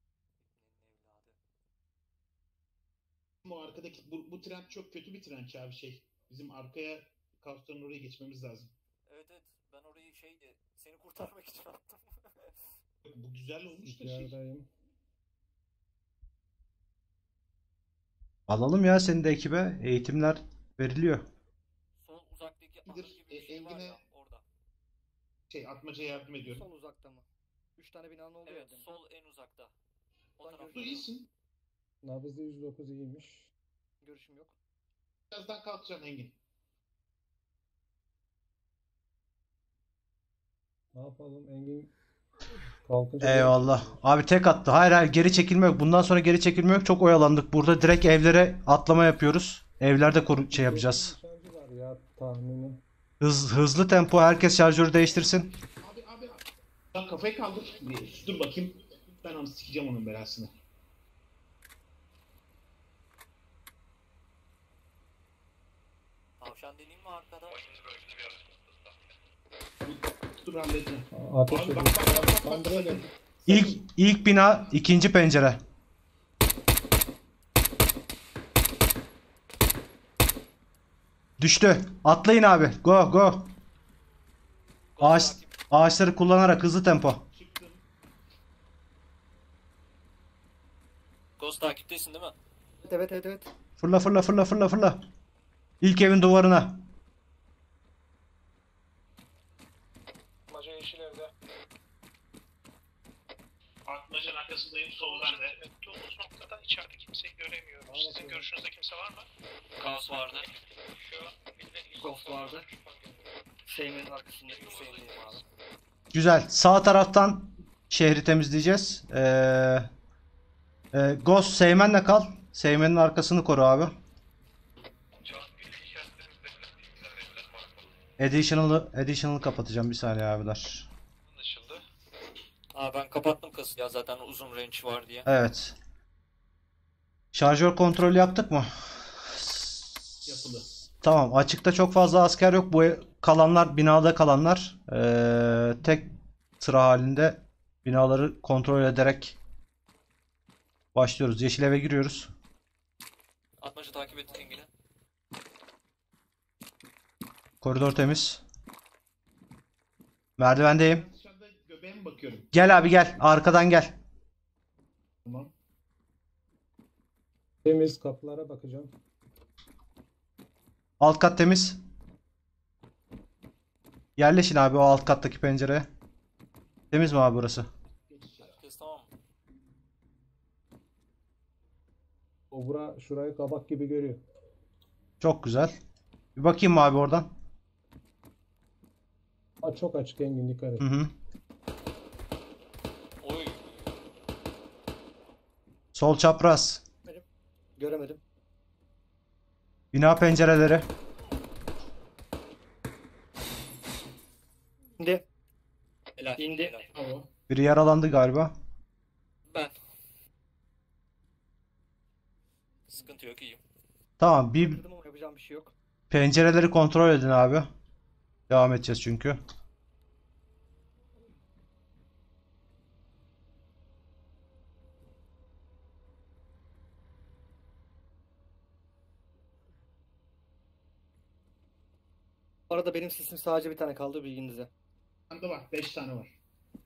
Bu arkadaki bu, bu trend çok kötü bir trend abi şey. Bizim arkaya Kaosların oraya geçmemiz lazım. Evet evet. Ben orayı şeydi. Seni kurtarmak için attım. Bu güzel olmuş da C şey. P R'dayım. Alalım ya seni de ekibe. Eğitimler veriliyor. Sol uzaktaki ahır İndir, gibi bir e, şey var Engin'e- ya orada. Şey atmacaya yardım ediyorum. Sol uzakta mı? Üç tane binanın olduğu Evet yerde mi? sol en uzakta. O Ulan tarafta. Dur iyisin. Nabızda yüz dokuz iyiymiş. Görüşüm yok. Birazdan kalkacaksın Engin. Ne yapalım Engin? Kalkınca Eyvallah. Abi tek attı. Hayır hayır geri çekilme yok. Bundan sonra geri çekilme yok. Çok oyalandık. Burada direkt evlere atlama yapıyoruz. Evlerde koru şey yapacağız. Şarjı var ya tahmini. Hız, hızlı tempo. Herkes şarjörü değiştirsin. Abi abi. Lan kafayı kaldır. Bir dur bakayım. Ben onu sikeceğim onun belasını. Tavşan deneyim mi arkada? Dur halledeceğim. Ateş Abi ediyor. bak bak bak bak. Kandıra gel. İlk ilk bina, ikinci pencere. Düştü. Atlayın abi. Go go. Ağaç, Takip. ağaçları kullanarak hızlı tempo. Çıktım. Ghost takiptesin değil mi? Evet evet evet. Fırla fırla fırla fırla fırla. İlk evin duvarına. Maca yeşil evde. Atmacın arkasındayım. Sol bende. Olduğumuz noktadan içeride kimseyi göremiyorum. Sizin görüşünüzde kimse var mı? Kaos vardı. Ghost vardı. Şeyimin arkasında Hüseyin'deyim abi. Güzel. Sağ taraftan şehri temizleyeceğiz. Ee, e, Ghost Seymen'le kal. Seymen'in arkasını koru abi. Additional'ı additional'ı kapatacağım bir saniye abiler. Anlaşıldı. Aa, ben kapattım kası ya, zaten uzun range var diye. Evet. Şarjör kontrolü yaptık mı? Yapılı. Tamam. Açıkta çok fazla asker yok. Bu kalanlar, binada kalanlar ee, tek sıra halinde binaları kontrol ederek başlıyoruz. Yeşil eve giriyoruz. Atmaca takip et Engin'i. Koridor temiz. Merdivendeyim. Dışarıda göbeğe mi bakıyorum? Gel abi gel. Arkadan gel. Tamam. Temiz, kapılara bakacağım. Alt kat temiz. Yerleşin abi o alt kattaki pencereye. Temiz mi abi burası? Herkes tamam mı? O bura şurayı kabak gibi görüyor. Çok güzel. Bir bakayım mı abi oradan? Aa, çok açık Engin, dikkat et. Hı hı. Oy. Sol çapraz. Göremedim. Bina pencereleri. Şimdi Helal. İndi. Helal. Bravo. Biri yaralandı galiba. Ben. Sıkıntı yok, iyiyim. Tamam bir kırdım ama yapacağım bir şey yok. pencereleri kontrol edin abi. Devam edeceğiz çünkü. Bu arada benim sesim sadece bir tane kaldı, bilginize. Bende var. Beş tane var.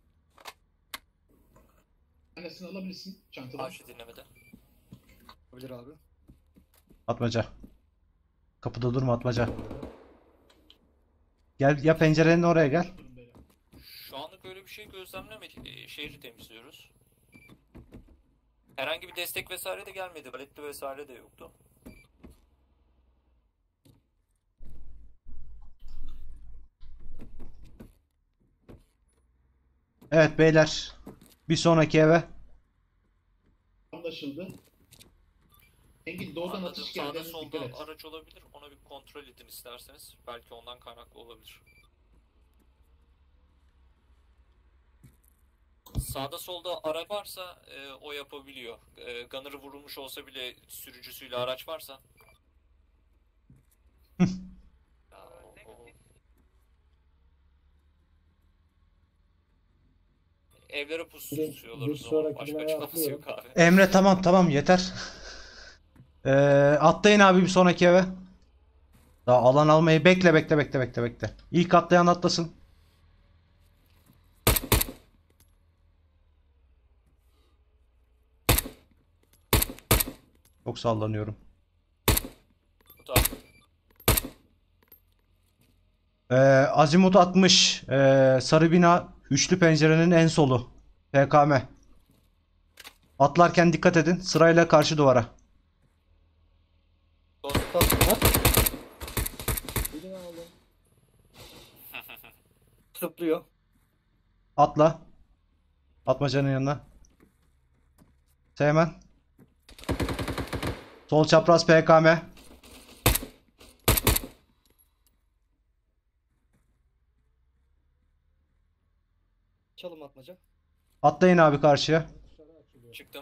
Tanesini alabilirsin çantadan. Arşi dinlemede. Olabilir abi. Atmaca. Kapıda durma Atmaca. Gel ya pencerenin oraya gel. Şu anlık öyle bir şey gözlemlemedik. Ee, şehri temizliyoruz. Herhangi bir destek vesaire de gelmedi. Baletli vesaire de yoktu. Evet beyler. Bir sonraki eve. Anlaşıldı. Engin doğudan Anladım. atış Sağda geldi. solda Dikkat et. araç olabilir. Ona bir kontrol edin isterseniz. Belki ondan kaynaklı olabilir. Sağda solda araç varsa e, o yapabiliyor. E, gunner'ı vurulmuş olsa bile sürücüsüyle araç varsa. Ya, o- o- Evlere pus Bir- tutuyorlar bir o zaman. sonraki Başka binaya açıklaması yok abi. Emre tamam tamam yeter. Ee, atlayın abi bir sonraki eve. Daha alan almayı bekle bekle bekle bekle bekle. İlk atlayan atlasın. Çok sallanıyorum. Tut abi. Ee, Azimut altmış. Ee, sarı bina. Üçlü pencerenin en solu. P K M. Atlarken dikkat edin. Sırayla karşı duvara. Birini aldım. Zıplıyor. Atla. Atmacanın yanına. Teğmen. Sol çapraz P K M. Çalım atmaca. Atlayın abi karşıya. Dışarı açılıyor. Çıktım.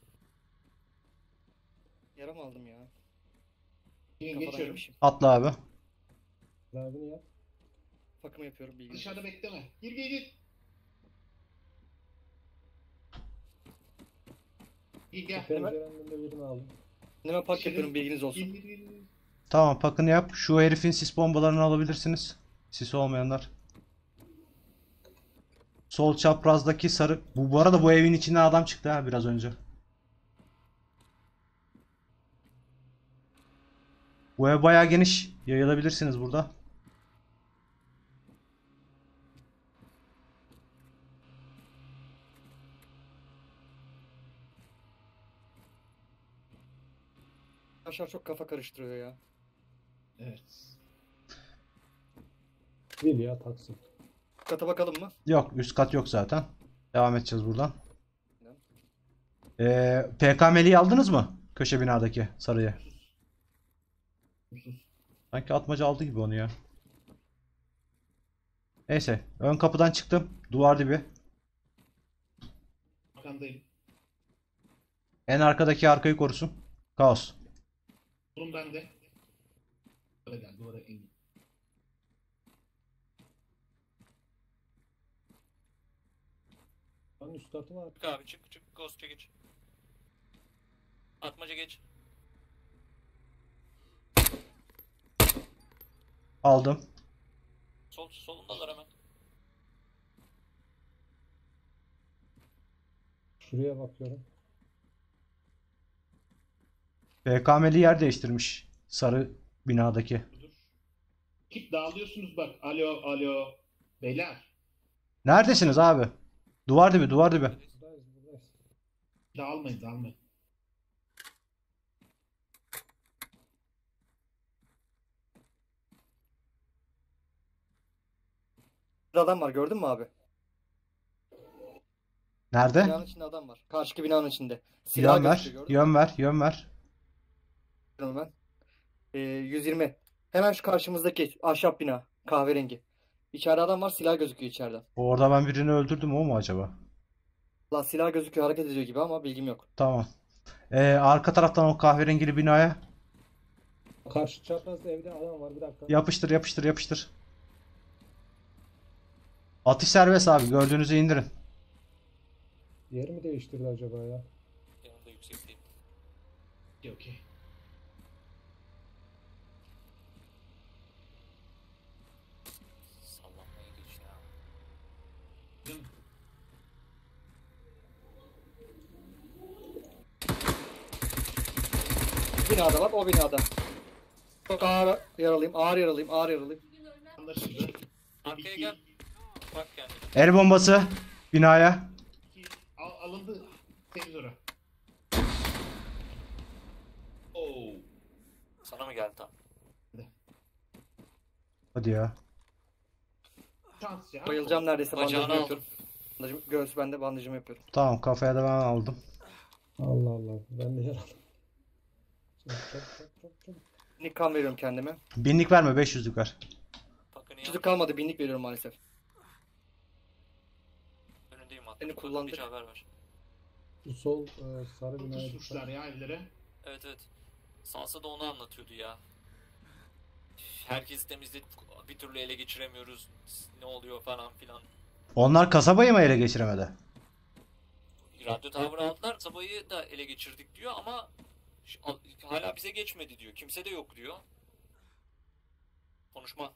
Yara mı aldım ya? Engin Kafadan geçiyorum. yemişim. Atla abi. Lavini yap. Bakımı yapıyorum, bilginize. Dışarıda bekleme. Gir gir gir. Gir gel. Pencerenin önünde birini aldım. Hemen pak yapıyorum, bilginiz Gir olsun. gir gir. gir. Tamam pakını yap. Şu herifin sis bombalarını alabilirsiniz. Sis olmayanlar. Sol çaprazdaki sarı. Bu, bu arada bu evin içinden adam çıktı ha biraz önce. Bu ev bayağı geniş. Yayılabilirsiniz burada. Aşağı çok kafa karıştırıyor ya. Evet. Bil ya taksın. Kata bakalım mı? Yok, üst kat yok zaten. Devam edeceğiz buradan. Ee, P K M'liyi aldınız mı? Köşe binadaki sarıyı. Sanki atmaca aldı gibi onu ya. Neyse, ön kapıdan çıktım. Duvar dibi. Arkandayım. En arkadaki arkayı korusun. Kaos. Durum bende. Duvara gel, duvara in. Lan üst katı var. Çık abi çık çık Ghost'a geç. Atmaca geç. Aldım. Sol solundalar hemen. Şuraya bakıyorum. P K M'li yer değiştirmiş. Sarı binadaki. Dur. Ekip dağılıyorsunuz bak. Alo, alo. Beyler. Neredesiniz abi? Duvar dibi, duvar dibi. Buradayız buradayız. Dağılmayın, dağılmayın. Bir adam var gördün mü abi? Nerede? Binanın içinde adam var. Karşıki binanın içinde. Silah Yön ver, gözüküyor, gördün yön ver, yön ver. mü ben? Ee, yüz yirmi. Hemen şu karşımızdaki ahşap bina. Kahverengi. İçeride adam var, silah gözüküyor içeriden. Orada ben birini öldürdüm, o mu acaba? La silah gözüküyor, hareket ediyor gibi ama bilgim yok. Tamam. Ee, arka taraftan o kahverengili binaya Karşı çaprazda evde adam var bir dakika. yapıştır, yapıştır, yapıştır. Atış serbest abi, gördüğünüzü indirin. Yer mi değiştirdi acaba ya? Yanında yüksekteyim. Okey, okey. Sallanmaya geç ya. Değil mi? Binada var, o binada. Çok ağır yaralıyım, ağır yaralıyım, ağır yaralıyım. Anlaşıldı. Arkaya İki, gel. Bak kendine. El bombası binaya. iki. Al, alındı. Temiz ora. Oo. Sana mı geldi tam? Hadi ya. Şans ya. Bayılacağım neredeyse, Bacağını bandajımı aldım. yapıyorum. Bandajım, göğüs bende, bandajımı yapıyorum. Tamam, kafaya da ben aldım. Allah Allah. Ben de yer aldım. Çabuk çabuk çabuk çabuk çabuk. Binlik kan veriyorum kendime. Binlik verme, beş yüzlük ver. Pakını Yüzük yap. kalmadı, binlik veriyorum maalesef. Önündeyim hatta. Seni Bak, kullandık. hiç haber ver. Şu sol e, sarı binaya Pusmuşlar dikkat. ya evlere. Evet evet. Salsa da onu anlatıyordu ya. Herkesi temizledik, bir türlü ele geçiremiyoruz. Ne oluyor falan filan. Onlar kasabayı mı ele geçiremedi? Radyo tavrı aldılar, kasabayı da ele geçirdik diyor ama ş- al- hala bize geçmedi diyor. Kimse de yok diyor. Konuşma.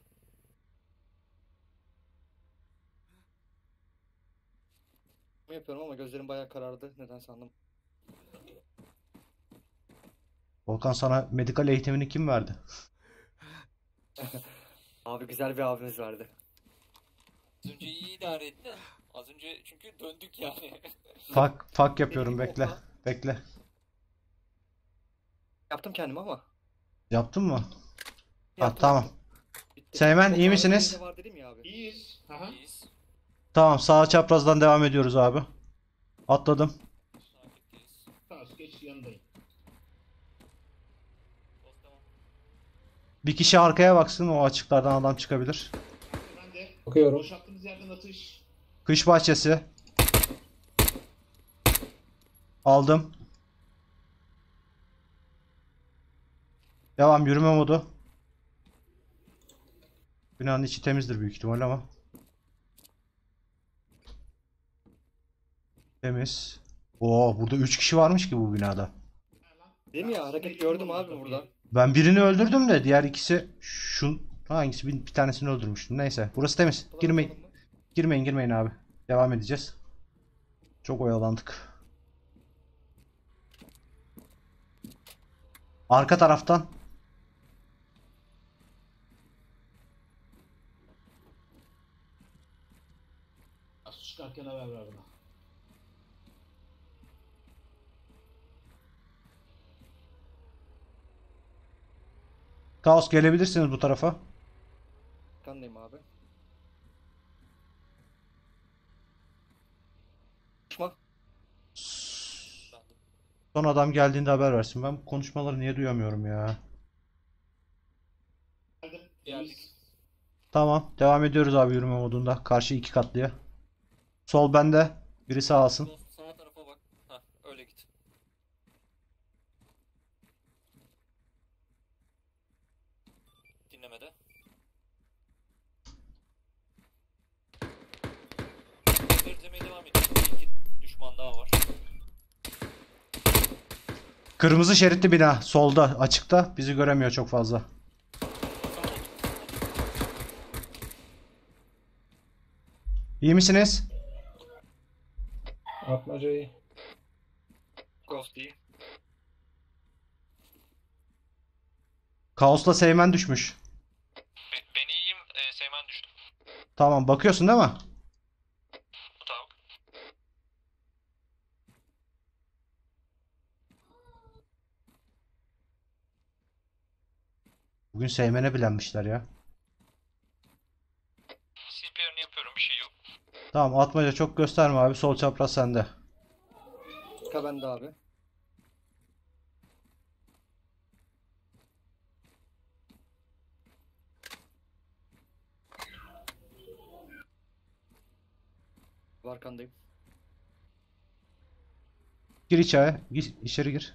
Yapıyorum ama gözlerim bayağı karardı. Neden sandım? Volkan, sana medikal eğitimini kim verdi? Abi güzel bir abimiz vardı. Az önce iyi idare etti de. Az önce çünkü döndük yani. Fak, fak yapıyorum, bekle. Bekle. Yaptım kendim ama. Yaptın mı? Ha, Yaptım, tamam. yaptım. Bitti. Seymen, O iyi misiniz? kahverengi de var dedim ya abi. İyiyiz. Aha. İyiyiz. Tamam, sağ çaprazdan devam ediyoruz abi. Atladım. Takipteyiz. Sağ geç yanındayım. Dost devam. Bir kişi arkaya baksın, o açıklardan adam çıkabilir. Ben de. Bakıyorum. Boşalttığımız yerden atış. Kış bahçesi. Aldım. Devam, yürüme modu. Binanın içi temizdir büyük ihtimal ama. Temiz. Oo, burada üç kişi varmış ki bu binada. Değil mi ya? Hareket gördüm abi burada. Ben birini öldürdüm de diğer ikisi şu hangisi bir, bir tanesini öldürmüştüm. Neyse, burası temiz. Girmeyin. Girmeyin, girmeyin abi. Devam edeceğiz. Çok oyalandık. Arka taraftan Kaos gelebilirsiniz bu tarafa. Kandayım abi. Konuşma. Son adam geldiğinde haber versin. Ben bu konuşmaları niye duyamıyorum ya? Geldim. Geldik. Temiz. Tamam. Devam ediyoruz abi yürüme modunda. Karşı iki katlıya. Sol bende. Biri sağ alsın. Dost, sağ tarafa bak. Hah, öyle git. Dinlemede. İzlemeye devam ediyor. İki düşman daha var. Kırmızı şeritli bina. Solda. Açıkta. Bizi göremiyor çok fazla. İyi misiniz? Atmacayı. Ghost iyi. Kaos'la Seymen düşmüş. Be- ben iyiyim. E, Seymen düştü. Tamam. Bakıyorsun değil mi? Bu tamam. Bugün Seymen'e bilenmişler ya. C P R'ını yapıyorum. Bir şey yok. Tamam. Atmaca çok gösterme abi. Sol çapraz sende. Ka bende abi. Arkandayım. Gir içeri. Gir, içeri gir.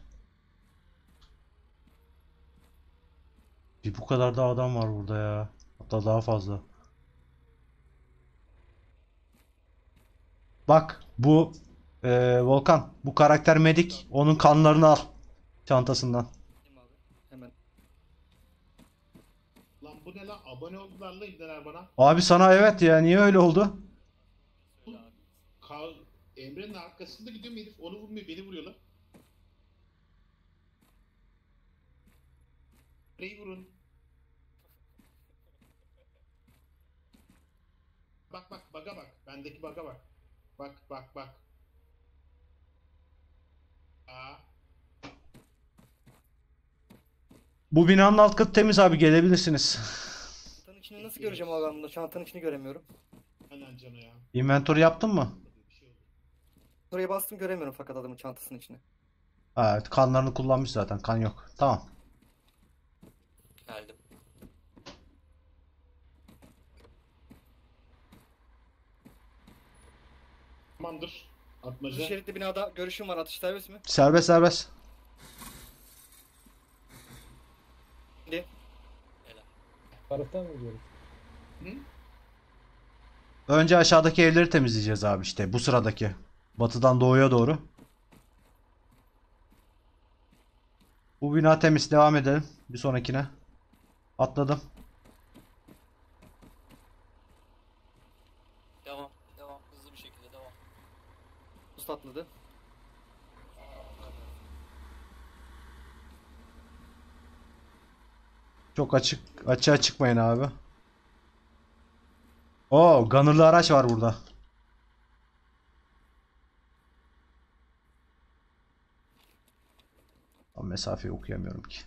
Bir bu kadar da adam var burada ya. Hatta daha fazla. Bak bu eee, Volkan. Bu karakter medik. Onun kanlarını al. Çantasından. Kim abi? Hemen. Lan bu ne lan? Abone oldular lan İbneler bana. Abi sana evet ya. Niye öyle oldu? Ka Emre'nin arkasında gidiyorum herif. Onu vurmuyor. Beni vuruyor lan. Emre'yi vurun. Bak bak baga bak. Bendeki baga bak. Bak bak bak. Aa. Bu binanın alt katı temiz abi. Gelebilirsiniz. Çantanın içini nasıl göreceğim abi ben bunda? Çantanın içini göremiyorum. Aynen canı ya. Inventory yaptın mı? Bir şey oldu. Oraya bastım göremiyorum fakat adamın çantasının içine. Ha, evet. Kanlarını kullanmış zaten. Kan yok. Tamam. Geldim. Tamamdır. Kırmızı Atmaca. şeritli binada görüşüm var. Atış serbest mi? Serbest serbest. Şimdi. Taraftan mı gidiyoruz? Önce aşağıdaki evleri temizleyeceğiz abi işte. Bu sıradaki. Batıdan doğuya doğru. Bu bina temiz. Devam edelim. Bir sonrakine. Atladım. Devam. Devam. Hızlı bir şekilde devam. Usta atladı. Çok açık açığa çıkmayın abi. Oo, gunner'lı araç var burada. Ama mesafeyi okuyamıyorum ki.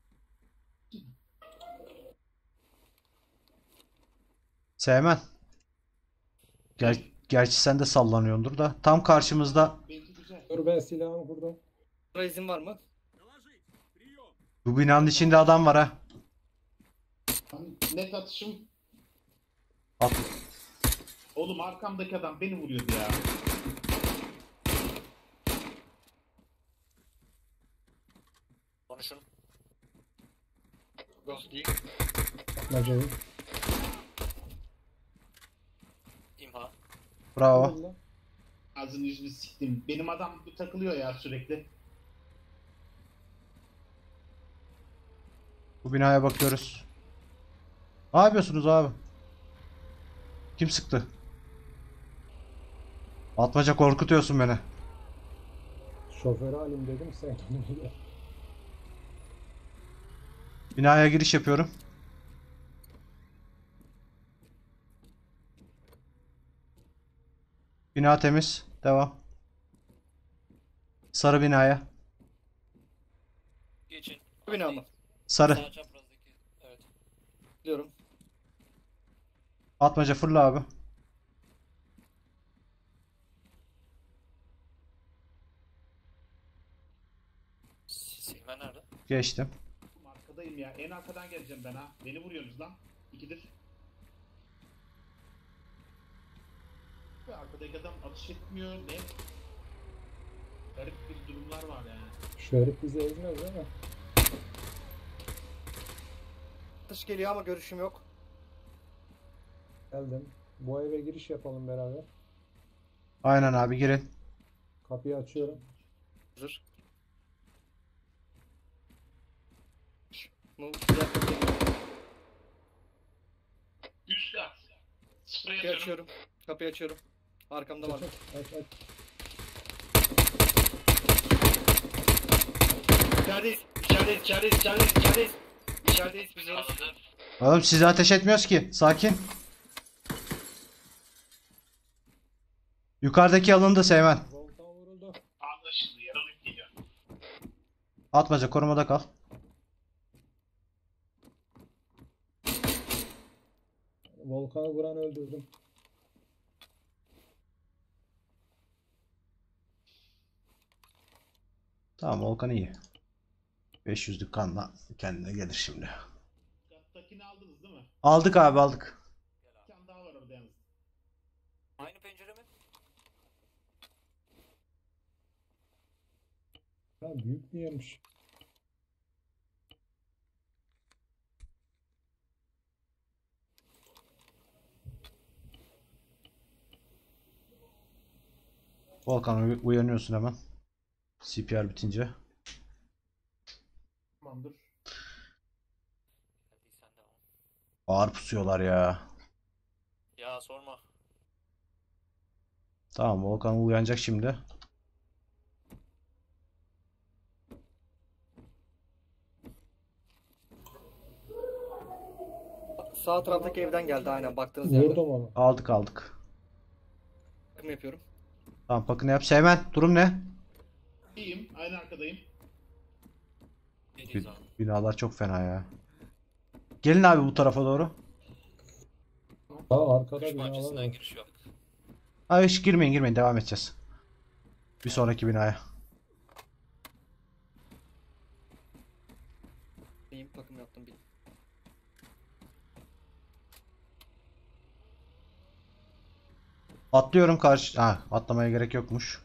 Sevmen. Ger gerçi sen de sallanıyordur da. Tam karşımızda Benimki güzel. Dur ben silahımı kurdum. Buraya izin var mı? bu binanın içinde adam var ha. Lan net atışım. At. Oğlum arkamdaki adam beni vuruyordu ya. Konuşun. Ghost iyi. Atmacayı. İmha. Bravo. Allah. Ağzını yüzünü siktim. Benim adam takılıyor ya sürekli. Bu binaya bakıyoruz. Ne yapıyorsunuz abi? Kim sıktı? Atmaca korkutuyorsun beni. Şoförü alayım dedim sen kendine gel. Binaya giriş yapıyorum. Bina temiz. Devam. Sarı binaya. Geçin. Bu bina mı? Sarı. Sağ çaprazdaki. Diyorum. Atmaca fırla abi. Silmen nerede? Geçtim. Arkadayım ya. En arkadan geleceğim ben ha. Beni vuruyorsunuz lan. İkidir. Ve arkadaki adam atış etmiyor. Ne? Garip bir durumlar var yani. Şu herif bizi ezmez değil mi? Atış geliyor ama görüşüm yok. Geldim. Bu eve giriş yapalım beraber. Aynen abi girin. Kapıyı açıyorum. Hazır. Bu diğer kapıya Üst kat. Sprey kapıyı atıyorum. açıyorum. Kapıyı açıyorum. Arkamda var. Aç aç. İçerideyiz. İçerideyiz. İçerideyiz. İçerideyiz. İçerideyiz. İçerideyiz. Biz varız. Hazır. Oğlum size ateş etmiyoruz ki. Sakin. Yukarıdaki alındı Seymen. Volkan vuruldu. Anlaşıldı. Yaralık geliyor. Atmaca korumada kal. Volkan'ı vuran öldürdüm. Tamam Volkan iyi. beş yüzlük kanla kendine gelir şimdi. Kattakini aldınız değil mi? Aldık abi aldık. Bir tane daha var orada yalnız. Aynı pencere mi? Ha büyük bir yermiş. Volkan uy- uyanıyorsun hemen. C P R bitince. Tamamdır. Geldiysen devam. Ağır pusuyorlar ya. Ya sorma. Tamam Volkan uyanacak şimdi. Sağ taraftaki evden geldi aynen baktığınız yerde. Vurdum onu. Aldık aldık. Bakım yapıyorum. Tamam pakını yap. Seymen durum ne? İyiyim. Aynı arkadayım. Geliyiz abi. Binalar çok fena ya. Gelin abi bu tarafa doğru. Ha arkada Kış binalar bahçesinden var. giriş yok. Ay hiç girmeyin girmeyin devam edeceğiz. Bir sonraki binaya. İyiyim bakım yaptım. Bir. Atlıyorum karşı... Ha atlamaya gerek yokmuş.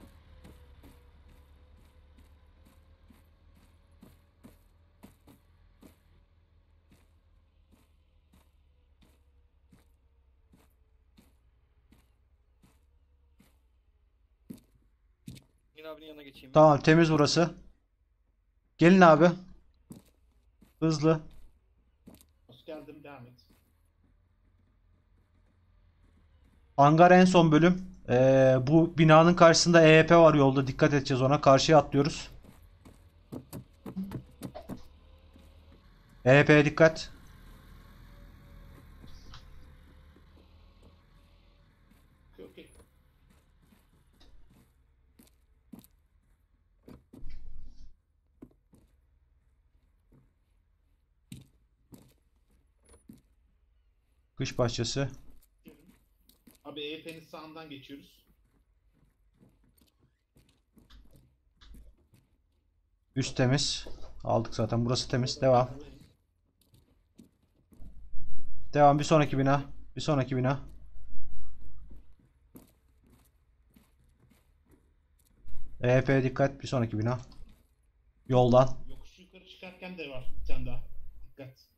Yine abinin yanına geçeyim. ben. Tamam temiz burası. Gelin abi. Hızlı. Hoş geldim. Devam et. Hangar en son bölüm. Ee, bu binanın karşısında E Y P var yolda. Dikkat edeceğiz ona. Karşıya atlıyoruz. E Y P'ye dikkat. Okey okey. Kış bahçesi. Abi E Y P'nin sağından geçiyoruz. Üst temiz. Aldık zaten. Burası temiz. Devam. Devam. Bir sonraki bina. Bir sonraki bina. E Y P'ye dikkat. Bir sonraki bina. Yoldan. Yokuş yukarı çıkarken de var. Bir tane daha. Dikkat.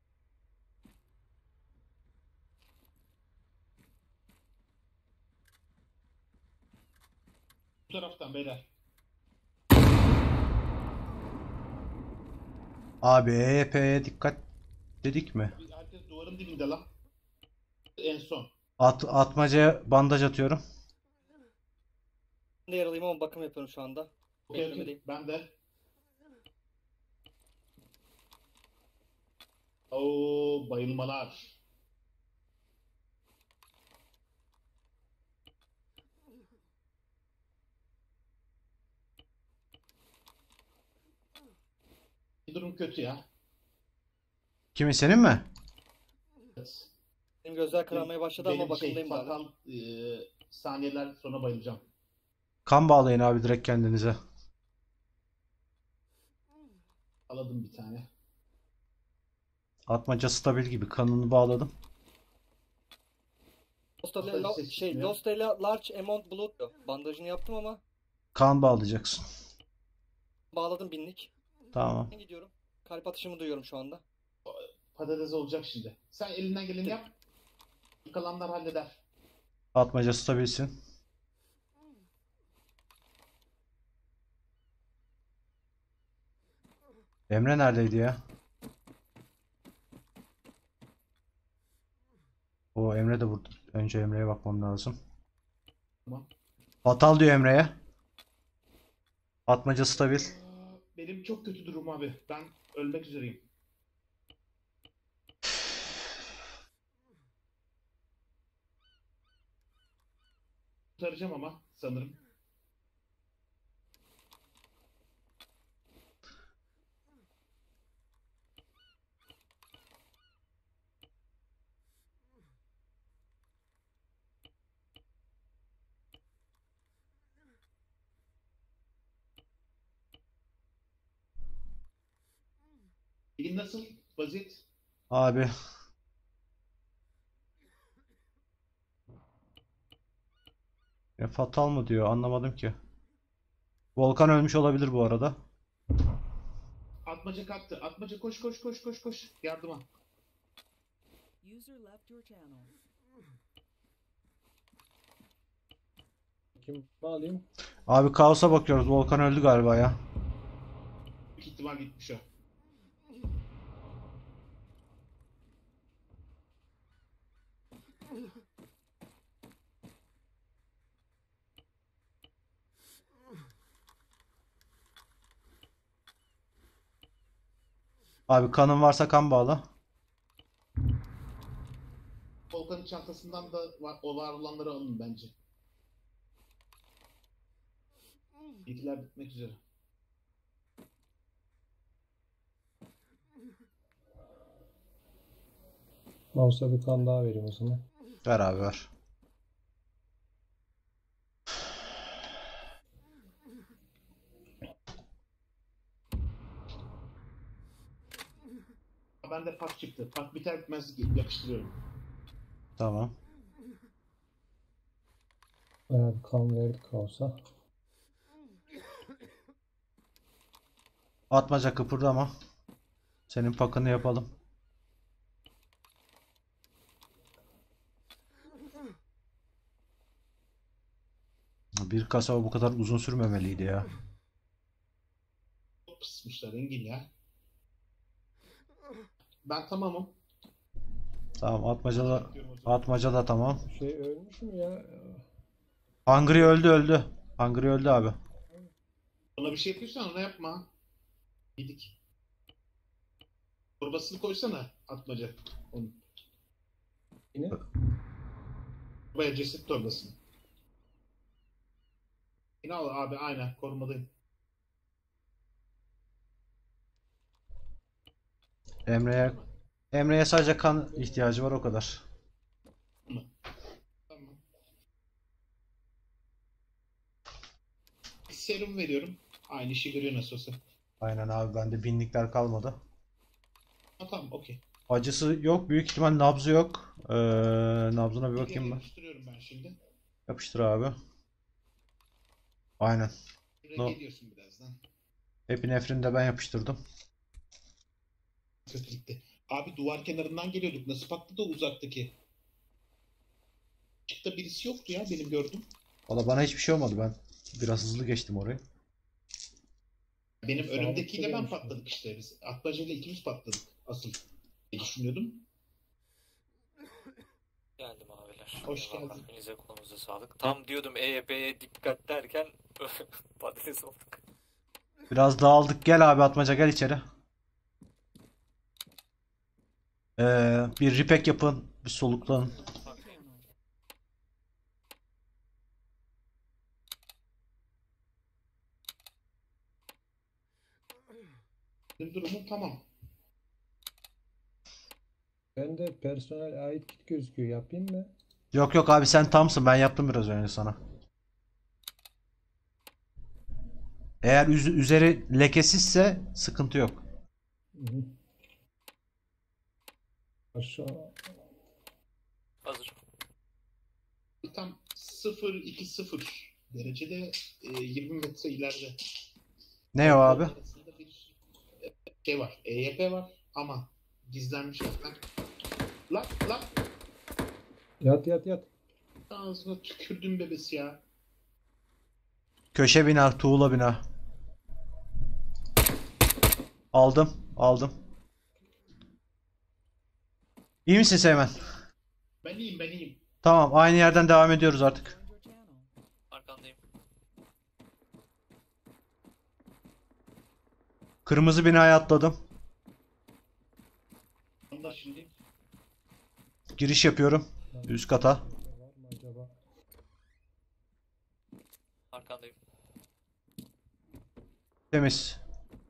Bu taraftan beyler. Abi E Y P'ye dikkat dedik mi? Bir herkes duvarın dibinde lan. En son. At, atmacaya bandaj atıyorum. Ben de yaralıyım ama bakım yapıyorum şu anda. Okey Beklemedeyim. okey. Ben de. Oo bayılmalar. Durum kötü ya. Kimin senin mi? Evet. Benim gözler kararmaya başladı ama Benim şey, bakımdayım hala. fatal e, saniyeler sonra bayılacağım. Kan bağlayın abi direkt kendinize. Aladım bir tane. Atmaca stabil gibi kanını bağladım. Lost a, Hatta lo- ses şey, çıkmıyor. Lost a large amount blood diyor. Bandajını yaptım ama Kan bağlayacaksın. bağladım binlik. Tamam. Ben gidiyorum. Kalp atışımı duyuyorum şu anda. Patates olacak şimdi. Sen elinden geleni yap. Kalanlar halleder. Atmaca stabilsin. Emre neredeydi ya? O Emre de burada. Önce Emre'ye bakmam lazım. Tamam. Fatal diyor Emre'ye. Atmaca stabil. Benim çok kötü durum abi. Ben ölmek üzereyim. Kurtaracağım ama sanırım. Ligin nasıl? Vaziyet? Abi. Ya fatal mı diyor anlamadım ki. Volkan ölmüş olabilir bu arada. Atmaca kaptı. Atmaca koş koş koş koş koş. Yardıma. User left your channel. Kim bağlayayım? Abi kaosa bakıyoruz. Volkan öldü galiba ya. Büyük ihtimal gitmiş o. Abi kanın varsa kan bağla. Volkan'ın çantasından da var, o var olanları alın bence. Bilgiler bitmek üzere. Mouse'a bir kan daha vereyim o zaman. Ver abi ver. Ben de pak çıktı. Pak biter bitmez yapıştırıyorum. Tamam. Bayağı bir kan verdik olsa. Atmaca kıpırdama. Senin pakını yapalım. Bir kasaba bu kadar uzun sürmemeliydi ya. Çok pısmışlar Engin ya. Ben tamamım. Tamam atmaca da atmaca da tamam. Şey ölmüş mü ya? Hungry öldü öldü. Hungry öldü abi. Ona bir şey yapıyorsan ona yapma. Yedik. Torbasını koysana atmaca. Onu. Yine Torbaya ceset torbasını. Yine al abi aynen korumadayım. Emre'ye Emre'ye sadece kan ihtiyacı var o kadar. Tamam. Serum veriyorum. Aynı işi görüyor nasıl olsa. Aynen abi bende binlikler kalmadı. Ha, tamam okey. Acısı yok. Büyük ihtimal nabzı yok. Ee, nabzına bir bakayım ben. Yapıştırıyorum ben şimdi. Yapıştır abi. Aynen. Buraya No. geliyorsun birazdan. Epinefrini de ben yapıştırdım. Kötülükte. Abi duvar kenarından geliyorduk. Nasıl patladı o uzaktaki? Çıkta birisi yoktu ya benim gördüm. Valla bana hiçbir şey olmadı ben. Biraz hızlı geçtim orayı. Benim Sağlıklı önümdekiyle ben gelmiş patladık işte biz. Atmacayla ikimiz patladık asıl. diye düşünüyordum. Geldim abiler. Hoş Eyvallah, geldin. elinize kolunuza sağlık. Tam diyordum E Y P'ye dikkat derken patates olduk. Biraz dağıldık. Gel abi atmaca gel içeri. Ee, bir repack yapın. Bir soluklanın. Benim durumum tamam. Bende personel ait kit gözüküyor. Yapayım mı? Yok yok abi sen tamsın. Ben yaptım biraz önce sana. Eğer üz- üzeri lekesizse sıkıntı yok. Hı hı. Aşağı. Hazır. Tam sıfır iki sıfır derecede e, yirmi metre ileride. Ne o abi? Arasında bir e, şey var. E Y P var ama gizlenmiş zaten. Lan lan Yat yat yat. ağzına tükürdüm bebesi ya. Köşe bina, tuğla bina. Aldım, aldım. İyi misin Seymen? Ben iyiyim ben iyiyim. Tamam, aynı yerden devam ediyoruz artık. Joined your channel. Arkandayım. Kırmızı binaya atladım. Onda şimdi Giriş yapıyorum. Üst kata. Var mı acaba? Arkandayım. Temiz.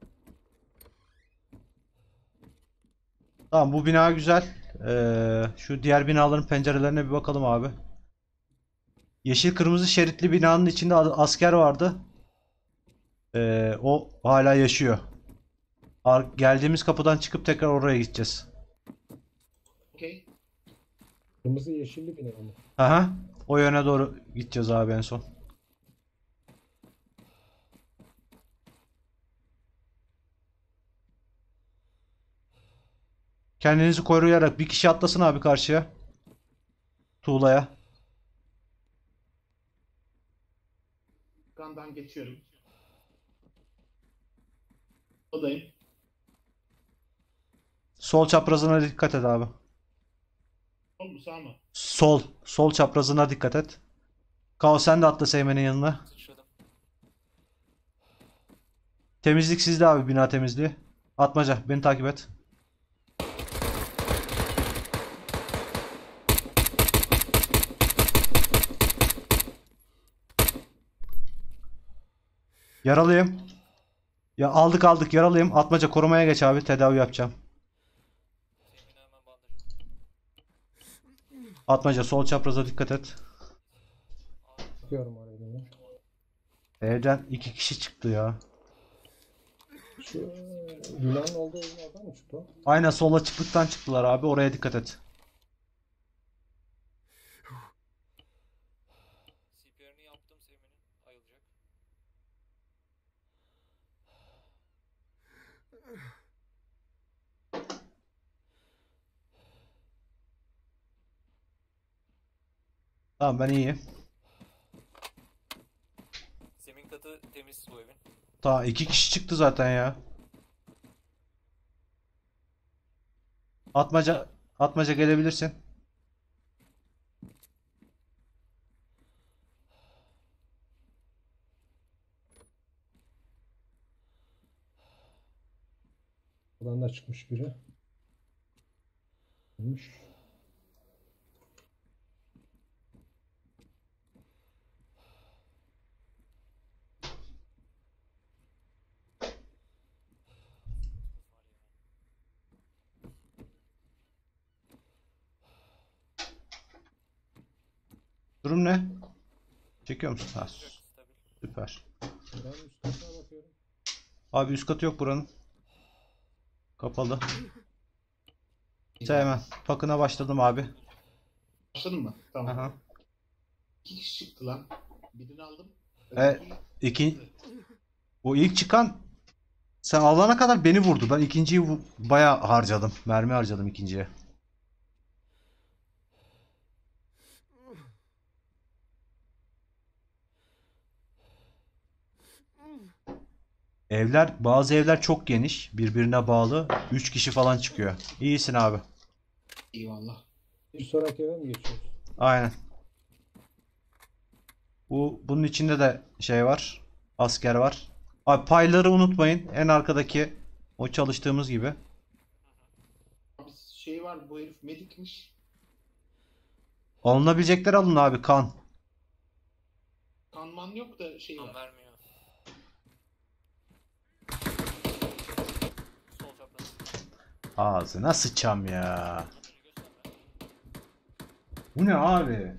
Tamam, bu bina güzel. Ee, şu diğer binaların pencerelerine bir bakalım abi. Yeşil kırmızı şeritli binanın içinde a- asker vardı. Ee, o hala yaşıyor. Ar- geldiğimiz kapıdan çıkıp tekrar oraya gideceğiz. okey. Kırmızı yeşilli bina mı? Aha, o yöne doğru gideceğiz abi en son. Kendinizi koruyarak bir kişi atlasın abi karşıya. Tuğlaya. Kandan geçiyorum. Odayım. Sol çaprazına dikkat et abi. Sol mu sağ mı? Sol. Sol çaprazına dikkat et. Kao sen de atla Seymen'in yanına. Sıçradım. Temizlik sizde abi, bina temizliği. Atmaca beni takip et. Yaralıyım. Ya aldık aldık yaralıyım. Atmaca korumaya geç abi, tedavi yapacağım. Zemine hemen bandajım. Atmaca sol çapraza dikkat et. Bakıyorum oraya beni. Evden iki kişi çıktı ya. Şu e, binanın olduğu evin oradan mı çıktı o? Aynen sol açıklıktan çıktılar abi, oraya dikkat et. C P R'ını yaptım Zemin'in. Ayılacak. Tamam ben iyiyim. Zemin katı temiz bu evin. Tamam iki kişi çıktı zaten ya. Atmaca Atmaca gelebilirsin. Buradan da çıkmış biri. Ölmüş. Durum ne? Çekiyor musun? Ha, Stabil. süper. Ben üst katına bakıyorum. Abi üst katı yok buranın. Kapalı. Hemen pakına başladım abi. Başladın mı? Tamam. Aha. İki kişi çıktı lan. Birini aldım. Evet. Öteki- İki, o ilk çıkan sen alana kadar beni vurdu. Ben ikinciyi vu- bayağı harcadım. Mermi harcadım ikinciye. Evler, bazı evler çok geniş, birbirine bağlı. Üç kişi falan çıkıyor. İyisin abi. Eyvallah. Bir sonraki eve mi geçiyoruz? Aynen. Bu bunun içinde de şey var. Asker var. Abi payları unutmayın. En arkadaki o çalıştığımız gibi. Abi şey var, bu herif medikmiş. Alınabilecekler alın abi, kan. Kanman yok da şey Kan var. vermiyor. Sol çapraz. Ağzına sıçam ya. Bandajı Bu ne abi?